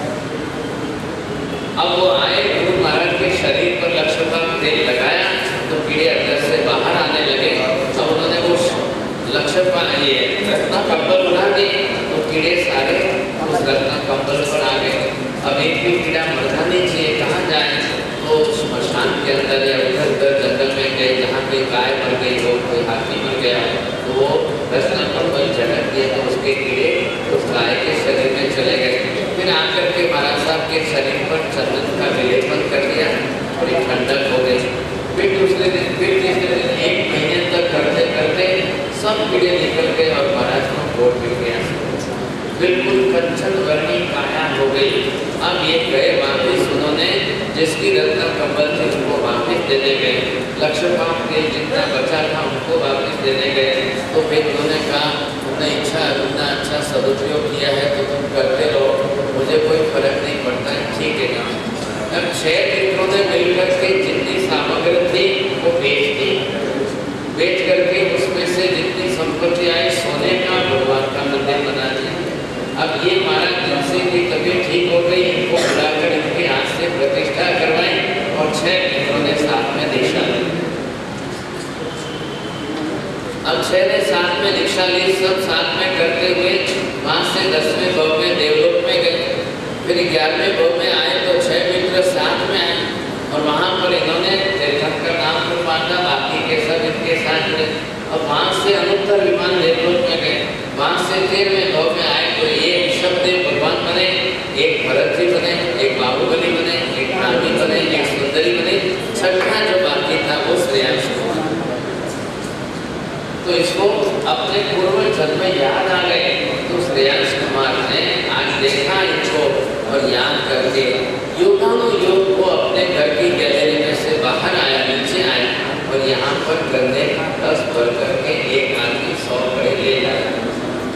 अब वो आए, गुरु महाराज के शरीर पर लक्ष्यपात तेल लगाया तो कीड़े अंदर से बाहर आने लगे। अब उन्होंने वो लक्ष्यपात ये रत्न कंबल उड़ा दिए तो कीड़े सारे उस रत्न कंबल पर आ गए। अब एक भी कीड़ा मरना नहीं चाहिए, कहाँ जाए? तो श्मशान के अंदर या उधर उधर जंगल में गए, जहाँ कोई गाय मर गई हो, कोई हाथी मर गया, तो वो रत्न कंबल झटक दिए तो उसके कीड़े उस गाय के शरीर में चले गए। फिर आकर के महाराज साहब के शरीर पर चंदन का विलेपन कर दिया, थोड़ी ठंडक हो गई। फिर दूसरे दिन, फिर तीसरे दिन, एक महीने तक करते करते सब कीड़े निकल गए और महाराज को गोद मिल गया, बिल्कुल कंचन वर्णी काया हो गई। अब ये गए वापिस, उन्होंने जिसकी रत्न कंबल थी उनको वापिस देने गए, लक्ष्यपात तेल जितना बचा था उनको वापिस देने गए। तो फिर उन्होंने कहा तुमने इच्छा इतना अच्छा सदुपयोग किया है तो तुम करते रहो, मुझे कोई फर्क नहीं पड़ता है, ठीक है ना। अब छह मित्रों ने मिलकर के जितनी सामग्री थी वो बेच दी। बेच करके उसमें से जितनी संपत्ति आई, सोने का भगवान का मंदिर बना दिया। अब ये महाराज जिनसे की तबीयत ठीक हो गई, इनको बुलाकर इनके हाथ से प्रतिष्ठा करवाई और छह मित्रों ने साथ में दीक्षा ली। अब छह ने साथ में दीक्षा ली, सब साथ में करते हुए वहाँ से दसवें भव में देवलोक में गए। फिर ग्यारहवें भव में आए तो छह मित्र साथ में आए और वहाँ पर इन्होंने तीर्थंकर नाम को बांधा, बाकी के सब इनके साथ में। अब वहाँ से अनुत्तर विमान देवलोक में गए। वहाँ से तेरहवें भव में आए तो ये ऋषभदेव भगवान बने, एक भरत जी बने, एक बाहुबली बने, एक रानी बने, एक सुंदरी बने। छठा जो बाकी था वो श्रेयांश कुमार। तो इसको अपने पूर्व जन्म याद आ गए, तो श्रेयांश कुमार ने आज देखा इनको और याद करके योगानुयोग को अपने घर की गैलरी में से बाहर आया, नीचे आया और यहाँ पर गन्ने का रस भर करके एक आदमी सौ बड़े ले जाया।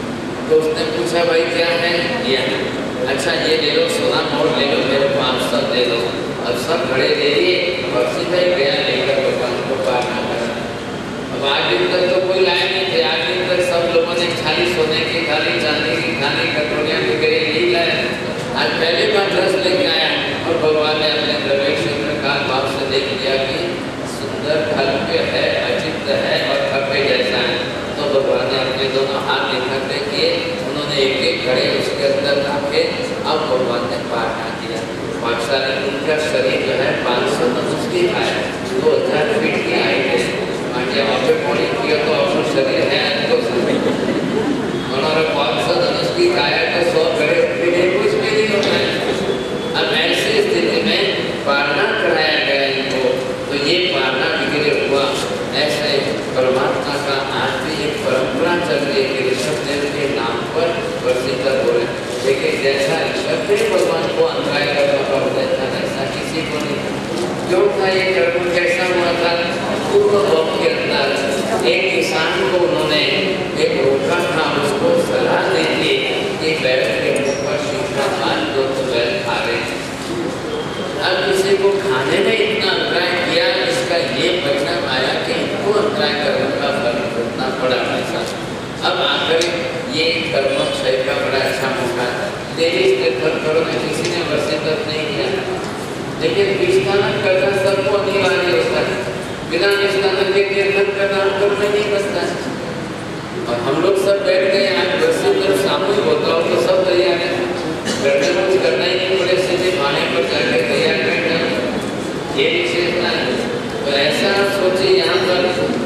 तो उसने पूछा भाई क्या है, दिया। अच्छा ये ले लो, सोना नोट ले लो, मेरे पाँच सौ दे दो। अब सब खड़े दे दिए, बख्शी भाई गया लेकर भगवान को पार ना करा। अब आठ दिन तक तो कोई लाए नहीं थे, आठ दिन तक सब लोगों ने खाली सोने की, खाली चांदी की, खाली कटोरियाँ वगैरह यही लाए। आज पहले बार रस लेके आया और भगवान ने अपने प्रवेश का भाव से देख लिया कि सुंदर खल्प्य है, अचिंत्य है और खप्पे जैसा है। तो भगवान ने अपने दोनों हाथ इकट्ठे किए, उन्होंने एक एक घड़े उसके अंदर रखे। अब भगवान ने पार ना किया। पाठशाला उनका शरीर जो है पाँच सौ धनुष की आया, दो हजार फीट की आई है। वहाँ पे पौड़ी किया तो अपना शरीर है तो उन्होंने पाँच सौ धनुष की आया तो सौ घड़े उसके लिए कुछ भी नहीं होता है। अब ऐसी स्थिति में पारना कराया गया इनको, तो ये पारना बिगड़े हुआ। ऐसे परमात्मा का आज भी एक परंपरा चल रही है कि ऋषभदेव के नाम पर प्रसिद्ध हो रहे, लेकिन जैसा ऋषभदेव भगवान को अंतराय करना पड़ता था ऐसा किसी को नहीं। क्यों था ये कर्म, कैसा हुआ था? पूर्व लोक के अंदर एक किसान को उन्होंने एक रोका था, उसको सलाह दी थी कि बैल के मुख पर शीशा मान दो तो बैल खा रहे। अब किसी को खाने में इतना अंतराय किया, इसका ये परिणाम आया कि इनको अंतराय करने का फल भुगतना पड़ा ऐसा। अब आकर ये कर्म क्षय का बड़ा अच्छा मौका था। देवी तीर्थन करो में किसी ने वसीयत नहीं किया, लेकिन विष्ठान करना सबको अनिवार्य होता है। बिना विष्ठान के तीर्थन करना हमको नहीं बचता है। और हम लोग सब बैठ गए आज वसीयत सामूहिक होता हो तो सब तैयार है, करने कुछ करना ही नहीं पड़े, सीधे भाने पर जाकर तैयार करना, ये विशेषता है। तो ऐसा सोचिए यहाँ पर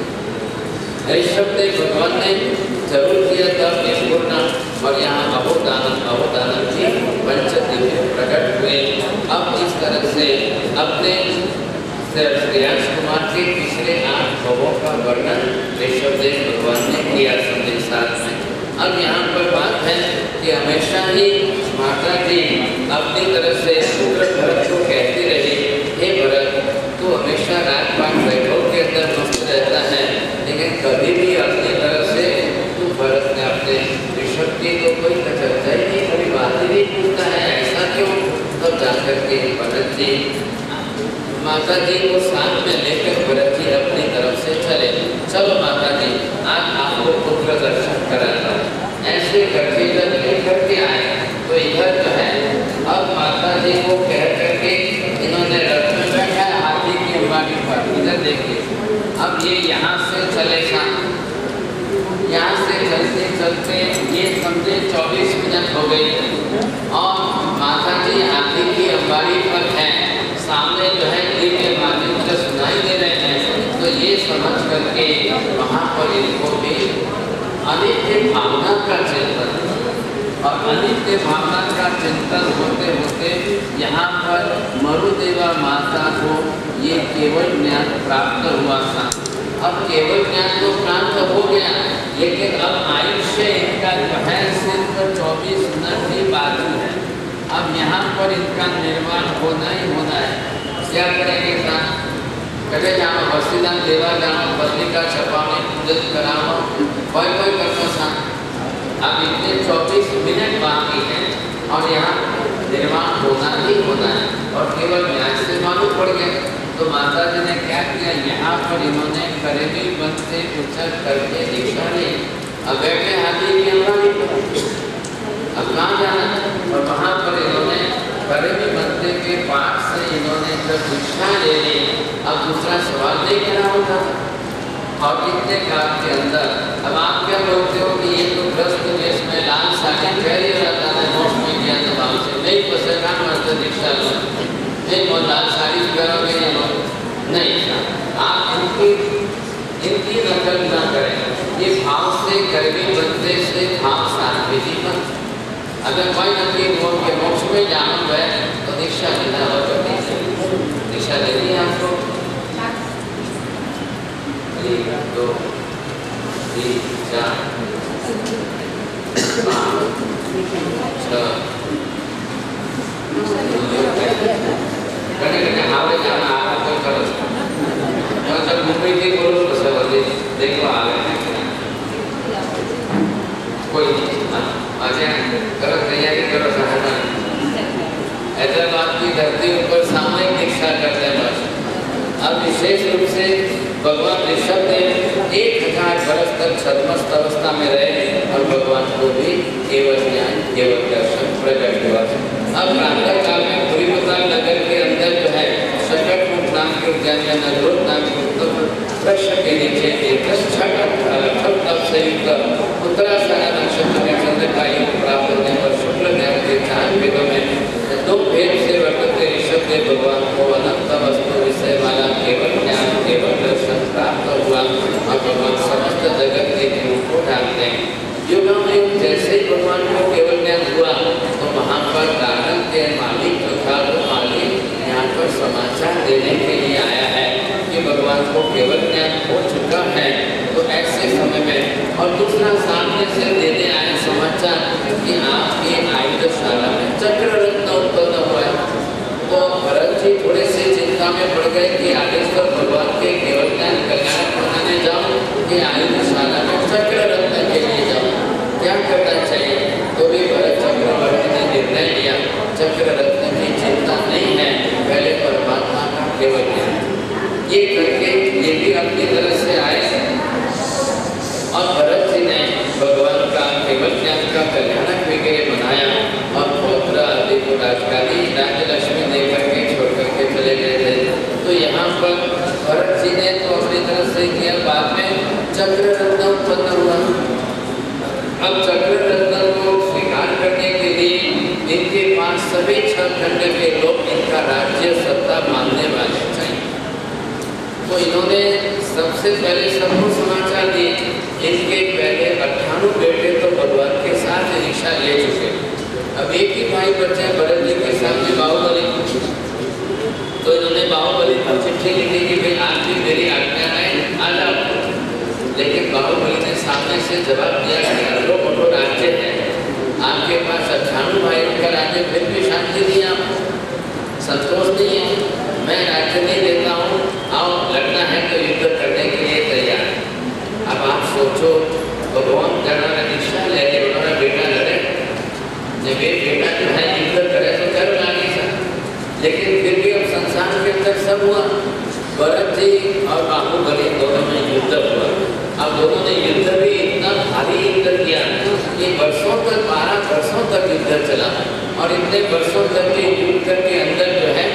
ऋषभदेव भगवान ने जरूर किया था पूर्णा, और यहाँ अवोदानन अवोदानन की पंचदिव्य प्रकट हुए। अब इस तरह से अपने श्रेयांश कुमार के पिछले आठ भवों का वर्णन ऋषभदेव भगवान ने किया संदेशार्थ में। अब यहाँ पर बात है कि हमेशा ही माता जी अपनी तरफ से पुत्र भरत को कहती रही, हे भरत तू हमेशा राजपाट वैभव के अंदर मस्त रहता है, लेकिन कभी भी अपनी तरफ से तू भरत ने अपने ऋषभ की तो कोई चर्चा ही नहीं, कोई बात ही नहीं पूछता है, ऐसा क्यों? तब जाकर के भरत जी माता जी को साथ में लेकर भरत जी अपनी तरफ से चले। चलो माता जी आज आपको पुत्र दर्शन कराता हूँ। ऐसे करके जब लेकर के आए तो इधर जो है अब माता जी को कह करके इन्होंने रथ में बैठा हाथी की अंबारी पर। इधर देखिए अब ये यहाँ से चलेगा, यहाँ से चलते चलते ये समझे चौबीस मिनट हो गई और माता जी हाथी की अंबारी पर है, सामने जो है दिव्य माध्यम से सुनाई दे रहे हैं। तो ये समझ करके वहाँ पर इनको भी अनित्य भावना का चिंतन, और अनित्य भावना का चिंतन होते होते यहाँ पर मरुदेवा माता को ये केवल ज्ञान प्राप्त हुआ था। अब केवल ज्ञान तो प्राप्त हो गया, लेकिन अब आयुष्य इनका जो है सिर्फ चौबीस मिनट ही बाकी है। अब यहाँ पर इनका निर्माण होना ही होना है। क्या करेंगे साथ? कहे जाओ वसीदान देवा जाओ, पत्रिका छपाओ, पूजन कराओ, कोई कोई करना साथ। अब इतने चौबीस मिनट बाकी हैं और यहाँ निर्माण होना ही होना है, और केवल न्याय से मालूम पड़ गए। तो माता जी ने क्या किया, यहाँ पर इन्होंने करेबी बंद से उछल करके दीक्षा ली। अब बैठे हाथी की अंबारी पर, अब कहाँ जाना? और वहाँ पर इन्होंने करेबी मंदिर के पास से इन्होंने जब दीक्षा ले ली, अब दूसरा सवाल नहीं करना होता और कितने काल के अंदर। अब आप क्या बोलते हो कि ये तो ग्रस्त देश में लाल साड़ी पहले रहता है, नोट में किया तो भाव से नहीं पसेगा मत दीक्षा लो, नहीं वो लाल साड़ी करोगे या लो नहीं। आप इनकी इनकी नकल ना करें, ये भाव से करेबी बनते से भाव साथ विधि बन। अगर कोई नकली बोल के मोक्ष में जाना है तो दीक्षा लेना होगा, दीक्षा लेनी है आपको। एक दो तीन चार पाँच छः कहीं कहीं हावे जाना आपको करो, और जब मुंबई के बोलो तो सब देखो आ गए। कोई नहीं, हाँ आ जाए, करो तैयारी करो साहब। हैदराबाद की धरती ऊपर सामूहिक दीक्षा करते हैं बस। अब विशेष रूप से भगवान ऋषभ देव एक हजार वर्ष तक छद्मस्त अवस्था में रहे और भगवान को भी केवल ज्ञान केवल दर्शन प्रकट हुआ। अब प्रातः काल में पुरीपताल नगर के अंदर जो है शकटमुख नाम के उद्यान में नगरोध नाम के वृक्ष के नीचे एक तप से युक्त उत्तराषाढ़ नक्षत्र में चंद्र का योग प्राप्त होने पर शुक्ल ध्यान के चार वेदों में दो भेद से वर्तते ऋषभ देव भगवान को अनंत वस्तु विषय वाला केवल ज्ञान केवल दर्शन प्राप्त हुआ और भगवान समस्त जगत के जीवों को जानते हैं। युगों में जैसे ही भगवान को केवल ज्ञान हुआ तो वहाँ पर गार्डन के मालिक जो था वो मालिक यहाँ पर समाचार देने के लिए आया है कि भगवान को केवल ज्ञान हो चुका है। तो ऐसे समय में और दूसरा सामने से देने आए समाचार कि आपकी आयुधशाला में चक्र रत्न उत्पन्न हुआ है। तो भरत जी थोड़े से चिंता में पड़ गए कि आदेश्वर भगवान के केवल ज्ञान कल्याण बनाने जाऊं कि आयुधशाला में चक्र रत्न के लिए जाऊं, क्या करना चाहिए? तो भी भरत चक्रवर्ती ने निर्णय लिया चक्र रत्न की चिंता नहीं है, पहले परमात्मा का केवल ज्ञान। ये करके ये भी अपनी तरह से आए और भरत जी ने भगवान का केवल ज्ञान का कल्याणक विग्रह बनाया और पौत्र आदि को राजकाली राज्यलक्ष्मी देकर के छोड़ करके चले गए थे। तो यहाँ पर भरत जी ने तो अपनी तरह से किया, बाद में चक्र रत्न उत्पन्न हुआ। अब चक्र रत्न को स्वीकार करने के लिए इनके पास सभी छह खंड के लोग इनका राज्य सत्ता मानने वाले चाहिए। तो इन्होंने सबसे पहले सबको समाचार दिए। इनके पहले अट्ठानवे बेटे तो भगवान के साथ दीक्षा ले चुके, अब एक ही भाई बचे भरत जी के सामने बाहुबली। तो इन्होंने बाहुबली को चिट्ठी लिखी कि भाई आज भी मेरी आज्ञा है आ जाओ। लेकिन बाहुबली ने सामने से जवाब दिया कि अल्लो मोटो राज्य है, आपके पास अट्ठानवे भाई का राज्य, फिर भी शांति नहीं, आपको संतोष नहीं है, मैं राज्य नहीं देता हूँ, आओ लड़ना है तो युद्ध करने के लिए तैयार। अब आप सोचो भगवान जिन्होंने दीक्षा ले ली उन्होंने बेटा लड़े, जब एक बेटा जो है युद्ध करे तो कर लागे सर। लेकिन फिर भी अब संसार के अंदर सब हुआ, भरत जी और बाहुबली दोनों में युद्ध हुआ। अब दोनों ने युद्ध भी इतना भारी युद्ध किया कि वर्षों तक बारह वर्षों तक युद्ध चला और इतने वर्षों तक के युद्ध के अंदर जो है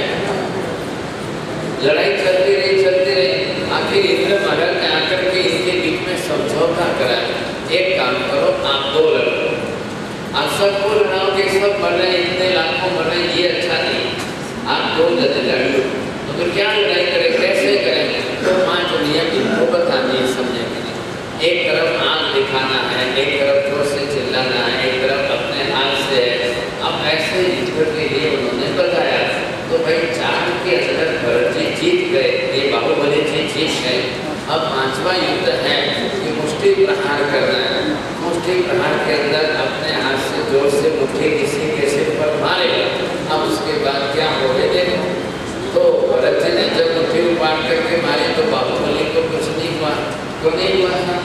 लड़ाई चलती रही चलती रही आखिर इंद्र महाराज ने आकर के इनके बीच में समझौता कराया, एक काम करो आप दो लड़ो, आप सबको लड़ाओगे, सब मर रहे इतने लाखों मर रहे, ये अच्छा नहीं, आप दो जने लड़ लो। तो फिर क्या लड़ाई करें, कैसे करें? तो पांच नियम इनको बतानी है समझने के लिए। एक तरफ आग दिखाना है, एक तरफ जोर से चिल्लाना है, एक तरफ अपने हाथ से है। अब ऐसे युद्ध के लिए उन्होंने बताया। तो भाई चार के अंदर भरत जी जीत गए, ये बाहुबली जी जीत गए। अब पांचवा युद्ध है कि मुष्टि प्रहार करना है। मुष्टि प्रहार के अंदर अपने हाथ से जोर से मुट्ठी किसी के सिर पर मारे। अब उसके बाद क्या हो गए देखो, तो भरत जी ने जब मुट्ठी उपाड़ करके मारी तो बाहुबली को कुछ नहीं हुआ। क्यों नहीं हुआ था?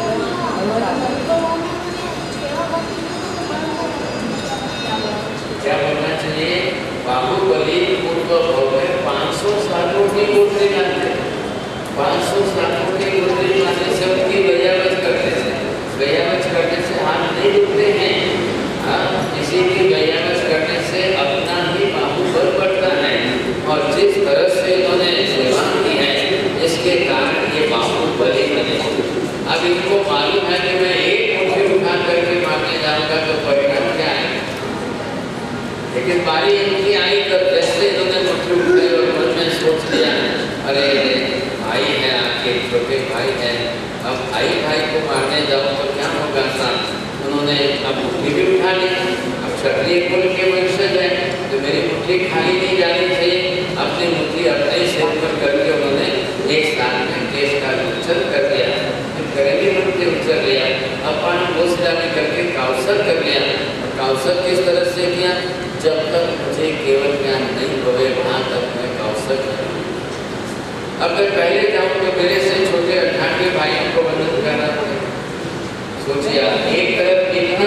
क्या बोलना चाहिए? बाहुबली पूर्व भव में पाँच सौ सालों की मूर्ति मानते, पाँच सौ सालों की मूर्ति मानने से उनकी गयावच करने से गयावच करने से हाथ नहीं रुकते हैं। हाँ, किसी की गयावच करने से अपना ही बाहुबल बढ़ता है और जिस तरह से इन्होंने सेवा की है इसके कारण ये बाहुबली बने। अब इनको मालूम है कि मैं एक मुट्ठी उठा करके मारने जाऊंगा तो परिणाम क्या है, लेकिन बारी इनकी आई तब जैसे इन्होंने मुट्ठी उठाई और मन में सोच लिया अरे भाई है आपके छोटे भाई हैं, अब भाई भाई को मारने जाओ तो क्या होगा साथ। उन्होंने अब मुट्ठी भी उठा ली। अब क्षत्रिय कुल के वंशज है तो मेरी मुट्ठी खाली नहीं जानी चाहिए। अपनी मुट्ठी अपने ही सिर पर करके उन्होंने एक साथ में देश का उच्छेद कर दिया, फिर करेली मुट्ठी उच्छेद लिया, अपन घोषणा में करके काउसर कर लिया। काउसर किस तरह से किया? जब तक मुझे केवल ज्ञान नहीं होवे वहाँ तक मैं काउसर करूँ। अब मैं पहले जाऊँ तो मेरे से छोटे अट्ठानवे भाइयों को बंधन करना पड़ेगा। सोचिए एक तरफ इतने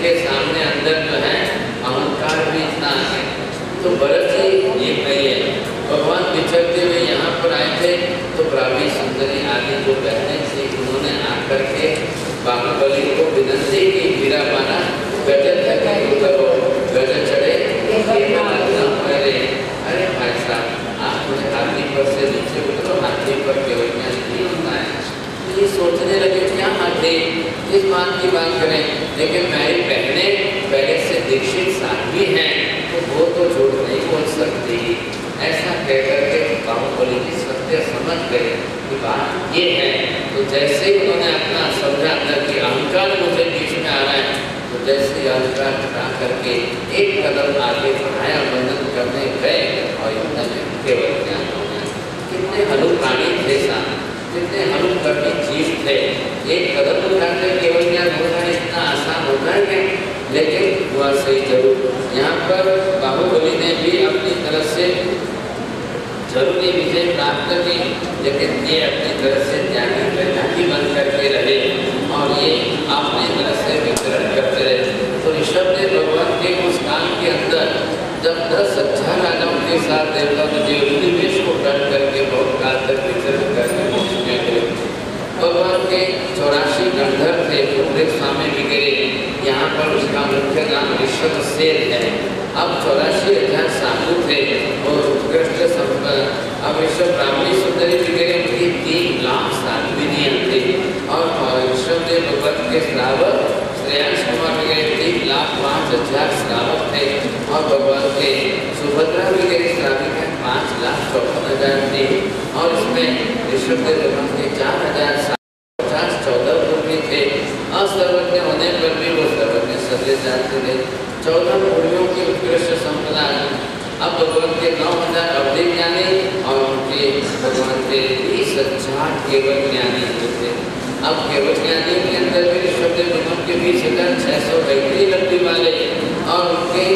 के सामने अंदर जो है अहंकार भी इतना है। तो भरत जी ये कहिए भगवान विचरते हुए यहाँ पर आए थे तो ब्राह्मी सुंदरी आदि जो बहने थी उन्होंने आकर के बाहुबली को विनती की, हीरा पाना गजल तक उतरो, गजल चढ़े अरे अरे भाई साहब आप मुझे हाथी पर से नीचे उतरो, हाथी पर केवल नहीं होता है। ये सोचने लगे क्या हाथी इस बात की बात करें, लेकिन मेरी बहनें पहले से दीक्षित साध्वी हैं तो वो तो झूठ नहीं बोल सकती। ऐसा कहकर के बाहुबली जी सत्य समझ गए कि बात ये है। तो जैसे ही उन्होंने अपना समझा अंदर कि अहंकार मुझे बीच में आ रहा है, तो जैसे ही अहंकार हटा करके एक कदम आगे बढ़ाया, वंदन करने गए और इतना केवल ज्ञान हो गया। कितने हलु प्राणी थे साथ, कितने हलु कर्मी जीव थे, एक कदम उठाकर केवल ज्ञान होना इतना आसान होता है क्या? लेकिन हुआ सही जरूर। यहाँ पर बाहुबली ने भी अपनी तरफ से जरूरी विजय प्राप्त की, लेकिन ये अपनी तरफ से त्यागी वैरागी बन करके रहे और ये अपनी तरफ से विचरण करते रहे। तो ऋषभ ने भगवान के उस काल के अंदर जब दस हजार राजाओं के साथ देवता ने देवती वेश को ग्रहण करके बहुत काल तक विचरण करके मोक्ष में गए। भगवान के चौरासी गंधर्व थे, रुद्र स्वामी वगैरह, यहाँ पर उसका मुख्य नाम ऋषभ सेन है। अब चौरासी हजार साधु थे और उत्कृष्ट संपन्न। अब ऋषभ ब्राह्मणी सुंदरी वगैरह उनकी तीन लाख साध्विनियाँ थे और ऋषभ ने भगवत के श्रावक श्रेयांश कुमार वगैरह तीन लाख पाँच हजार श्रावक थे और भगवान के सुभद्रा वगैरह श्राविका पाँच लाख चौपन हजार थे। और इसमें ऋषभ के भगवान के चार हजार पचास चौदह पूर्वी थे। असर्वज्ञ होने पर भी वो सर्वज्ञ सदे जाते थे। चौदह पूर्वियों की उत्कृष्ट संपदा। अब भगवान के नौ हजार अवधि ज्ञानी और उनके भगवान के बीस हजार केवल ज्ञानी थे। अब केवल ज्ञानी के अंदर भी ऋषभ देव भगवान के बीस हजार छह सौ बैतरी लब्धि वाले और उनके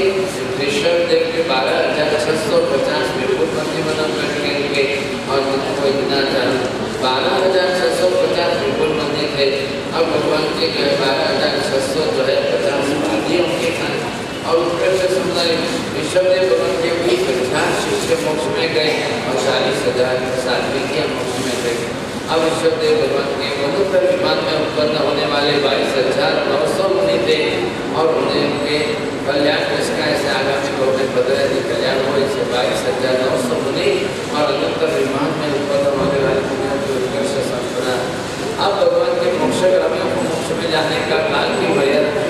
ऋषभ देव के बारह हजार छह सौ पचास विपुल प्रतिबंधन करके उनके और उनको इतना बारह हजार छह सौ पचास विपुल मंदिर थे। अब भगवान के जो है बारह हजार छह सौ जो है पचास वादियों के साथ और उत्कृष्ट समुदाय ऋषभ देव भगवान के बीस हजार शिष्य मोक्ष में गए और चालीस हजार सात्विकियाँ मोक्ष में गए। अब ऋषभ देव भगवान के मनुष्य विमान में उत्पन्न होने वाले बाईस हजार नौ सौ मुनि थे और उन्हें उनके कल्याण जिसका ऐसे आगामी लोग में बदले थे कल्याण हो इसे बाईस हजार नौ सौ मुनि और अनंतर विमान में उत्पन्न होने वाले मुनियों की उत्कृष्ट संपदा। अब भगवान के मोक्षगामियों को मोक्ष में जाने का काल की मर्यादा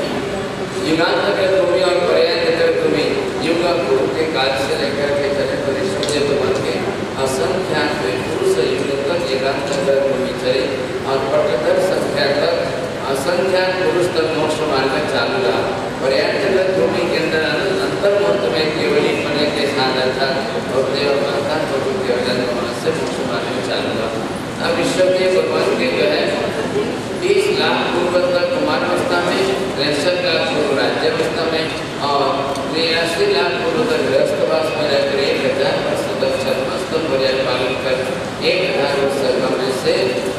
युगांत कर तुम्हें और पर्याय कर तुम्हें युग पूर्व के काल से लेकर के चले तो ऋषभ देव भगवान के असंख्यात पुरुष युग तक युगांत कर तुम्हें चले और पटकर संख्या तक असंख्यात पुरुष तक मोक्ष मार्ग चालू रहा। पर्याय जगत भूमि के अंदर अंतर मुहूर्त में केवली पने के साथ अर्थात भक्ति और माता प्रभु के वजन से मोक्ष मार्ग चालू रहा। अब ऋषभ देव भगवान के जो है बीस लाख पूर्व तक कुमारावस्था में, तिरसठ लाख पूर्व राज्यावस्था में और तिरासी लाख पूर्व तक गृहस्थवास में रहकर एक हजार वर्ष तक छत्तीस पर्याय पालन कर एक हजार वर्ष में से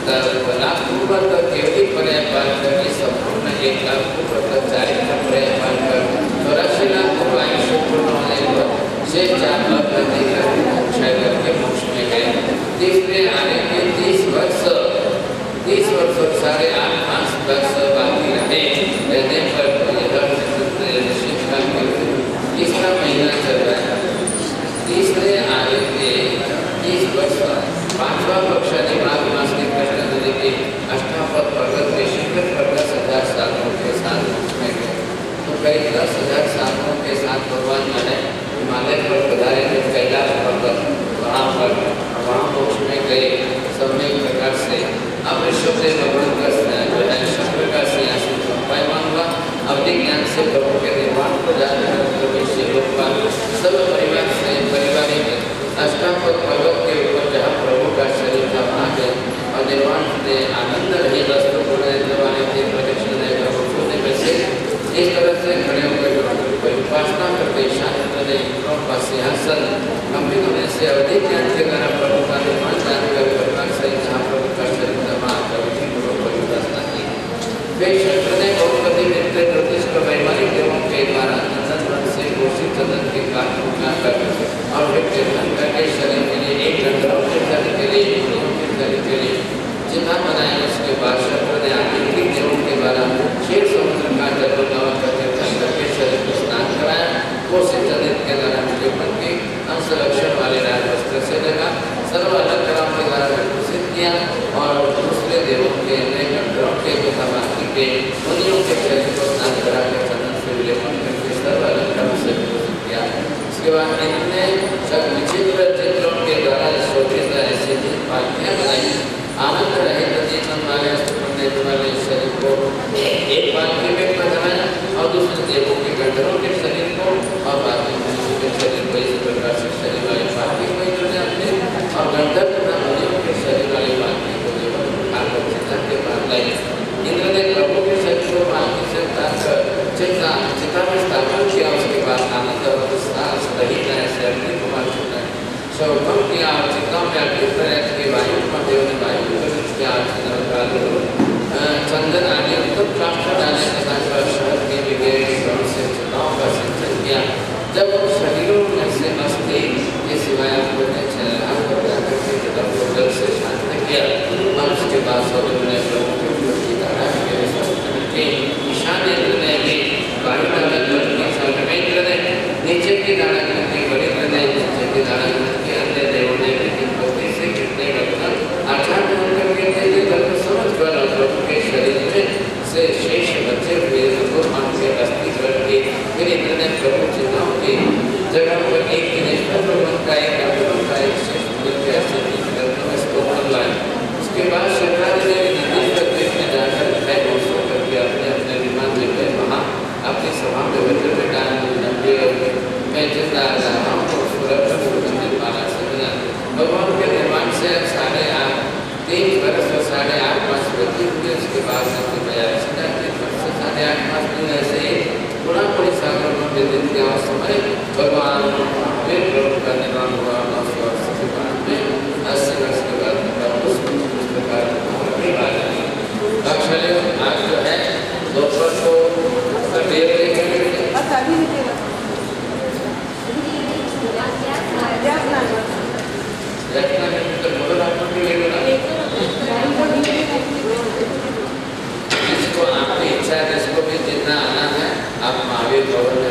लाख पूर्व तक केवली पर्याय पालन करके संपूर्ण एक लाख पूर्व तक चारित्र पर्याय पालन कर चौरासी लाख पूर्व आयुष्य पूर्ण होने पर शेष चार लाख क्षय करके मोक्ष में गए। तीसरे आने के तीस वर्ष तीस वर्ष और साढ़े आठ पाँच वर्ष बाकी रहे रहने पर तीसरा महीना चल रहा है। तीसरे आने के तीस वर्ष पांचवा पक्ष माघ मास के कृष्ण नदी के अष्टापद पर्वत के शिखर पर दस हजार साधुओं के साथ में गए। तो कई दस हजार साधुओं के साथ भगवान जो है हिमालय पर पधारे थे कैलाश पर्वत, वहाँ पर वहाँ मोक्ष में गए सब में एक प्रकार से। अब ऋषभ देव भगवान का जो है शंकर का सिंहासन संपायमान हुआ। अवधि ज्ञान से प्रभु के निर्माण को जानकर सब परिवार से परिवारिक अष्टापद पर्वत के ऊपर जहाँ प्रभु का शरीर था वहाँ गए और निर्माण से आनंद रही वस्त्र को जमाने थे प्रदक्षिण प्रभु ने वैसे इस तरह से खड़े होकर उपासना करके शांत का सिंहासन गंभीर होने से अवधि ज्ञान के द्वारा प्रभु का निर्माण जानकर प्रकार से जहाँ प्रभु का शरीर जमा कर उपासना की। वे शंकर ने बहुत ज्योतिष को महिमा मुनियों के शरीर को स्नान करा के चंदन से विलेपन करके सर्व अलंकार से विभूषित किया। उसके बाद इन्होंने सब विचित्र चित्रों के द्वारा शोभित ऐसी पालकियां बनाई। आनंद रहित जीवन वाले नेत्र वाले शरीर को एक पालकी में बनाया और दूसरे देवों के गंधर्वों के शरीर को और बाकी मनुष्यों के शरीर को इस प्रकार से शरीर वाली पालकी को इन्होंने अपने और गंधर्व तथा मुनियों के शरीर वाली पालकी को जो चिता के पास लाई। इंद्र ने प्रभु के शरीर को पालकी से उतारकर चिता चिता में स्थापन किया। उसके बाद आनंद और उत्साह सहित ऐसे अग्नि कुमार चिता शोभम किया और चिता में अग्नि प्रयास के वायु कुमार देव ने वायु के आचरण चंदन आदि उत्तम प्राप्त डाले तथा शहर के विवेक श्रम से चिताओं का सिंचन किया। जब उन शरीरों में से अस्थि के सिवाय आपको जल से शांत किया और उसके बाद सौरभ ने प्रभु के ऊपर की धारा के ईशान इंद्र ने भी वायु इंद्र ने नीचे की धारा करके वरिंद्र ने नीचे की धारा करके अन्य देवों ने भक्ति से कितने आचार्य करके धर्म समझ कर प्रभु के शरीर में से शेष बचे हुए भगवान के अस्थि करके फिर इंद्र ने प्रभु चिन्हों की जगह पर एक दिनेश्वर भगवान का एक भगवान का एक शेष के ऐसे करके में स्तोत्र लाए। उसके बाद शंकराचार्य ने नीति प्रदेश में जाकर है घोषणा करके अपने अपने विमान में गए। वहाँ अपनी सभा में वज्र में डाल नब्बे में जिंदा रहा और सूरज मंदिर पाला से मिला। भगवान के निर्माण से साढ़े आठ तीन वर्ष और साढ़े आठ मास बची हुए। उसके बाद बयालीस हजार तीन वर्ष से साढ़े आठ मास में ऐसे ही पूरा पूरी सागर में व्यतीत किया। उस समय भगवान फिर प्रभु का निर्माण हुआ। नौ सौ वर्ष के बाद में अस्सी वर्ष के बाद उस प्रकार अपनी बात अक्षय आज जो है दोपहर को देर जिसको आपकी इच्छा है जिसको भी जितना आना है आप महावीर भवन में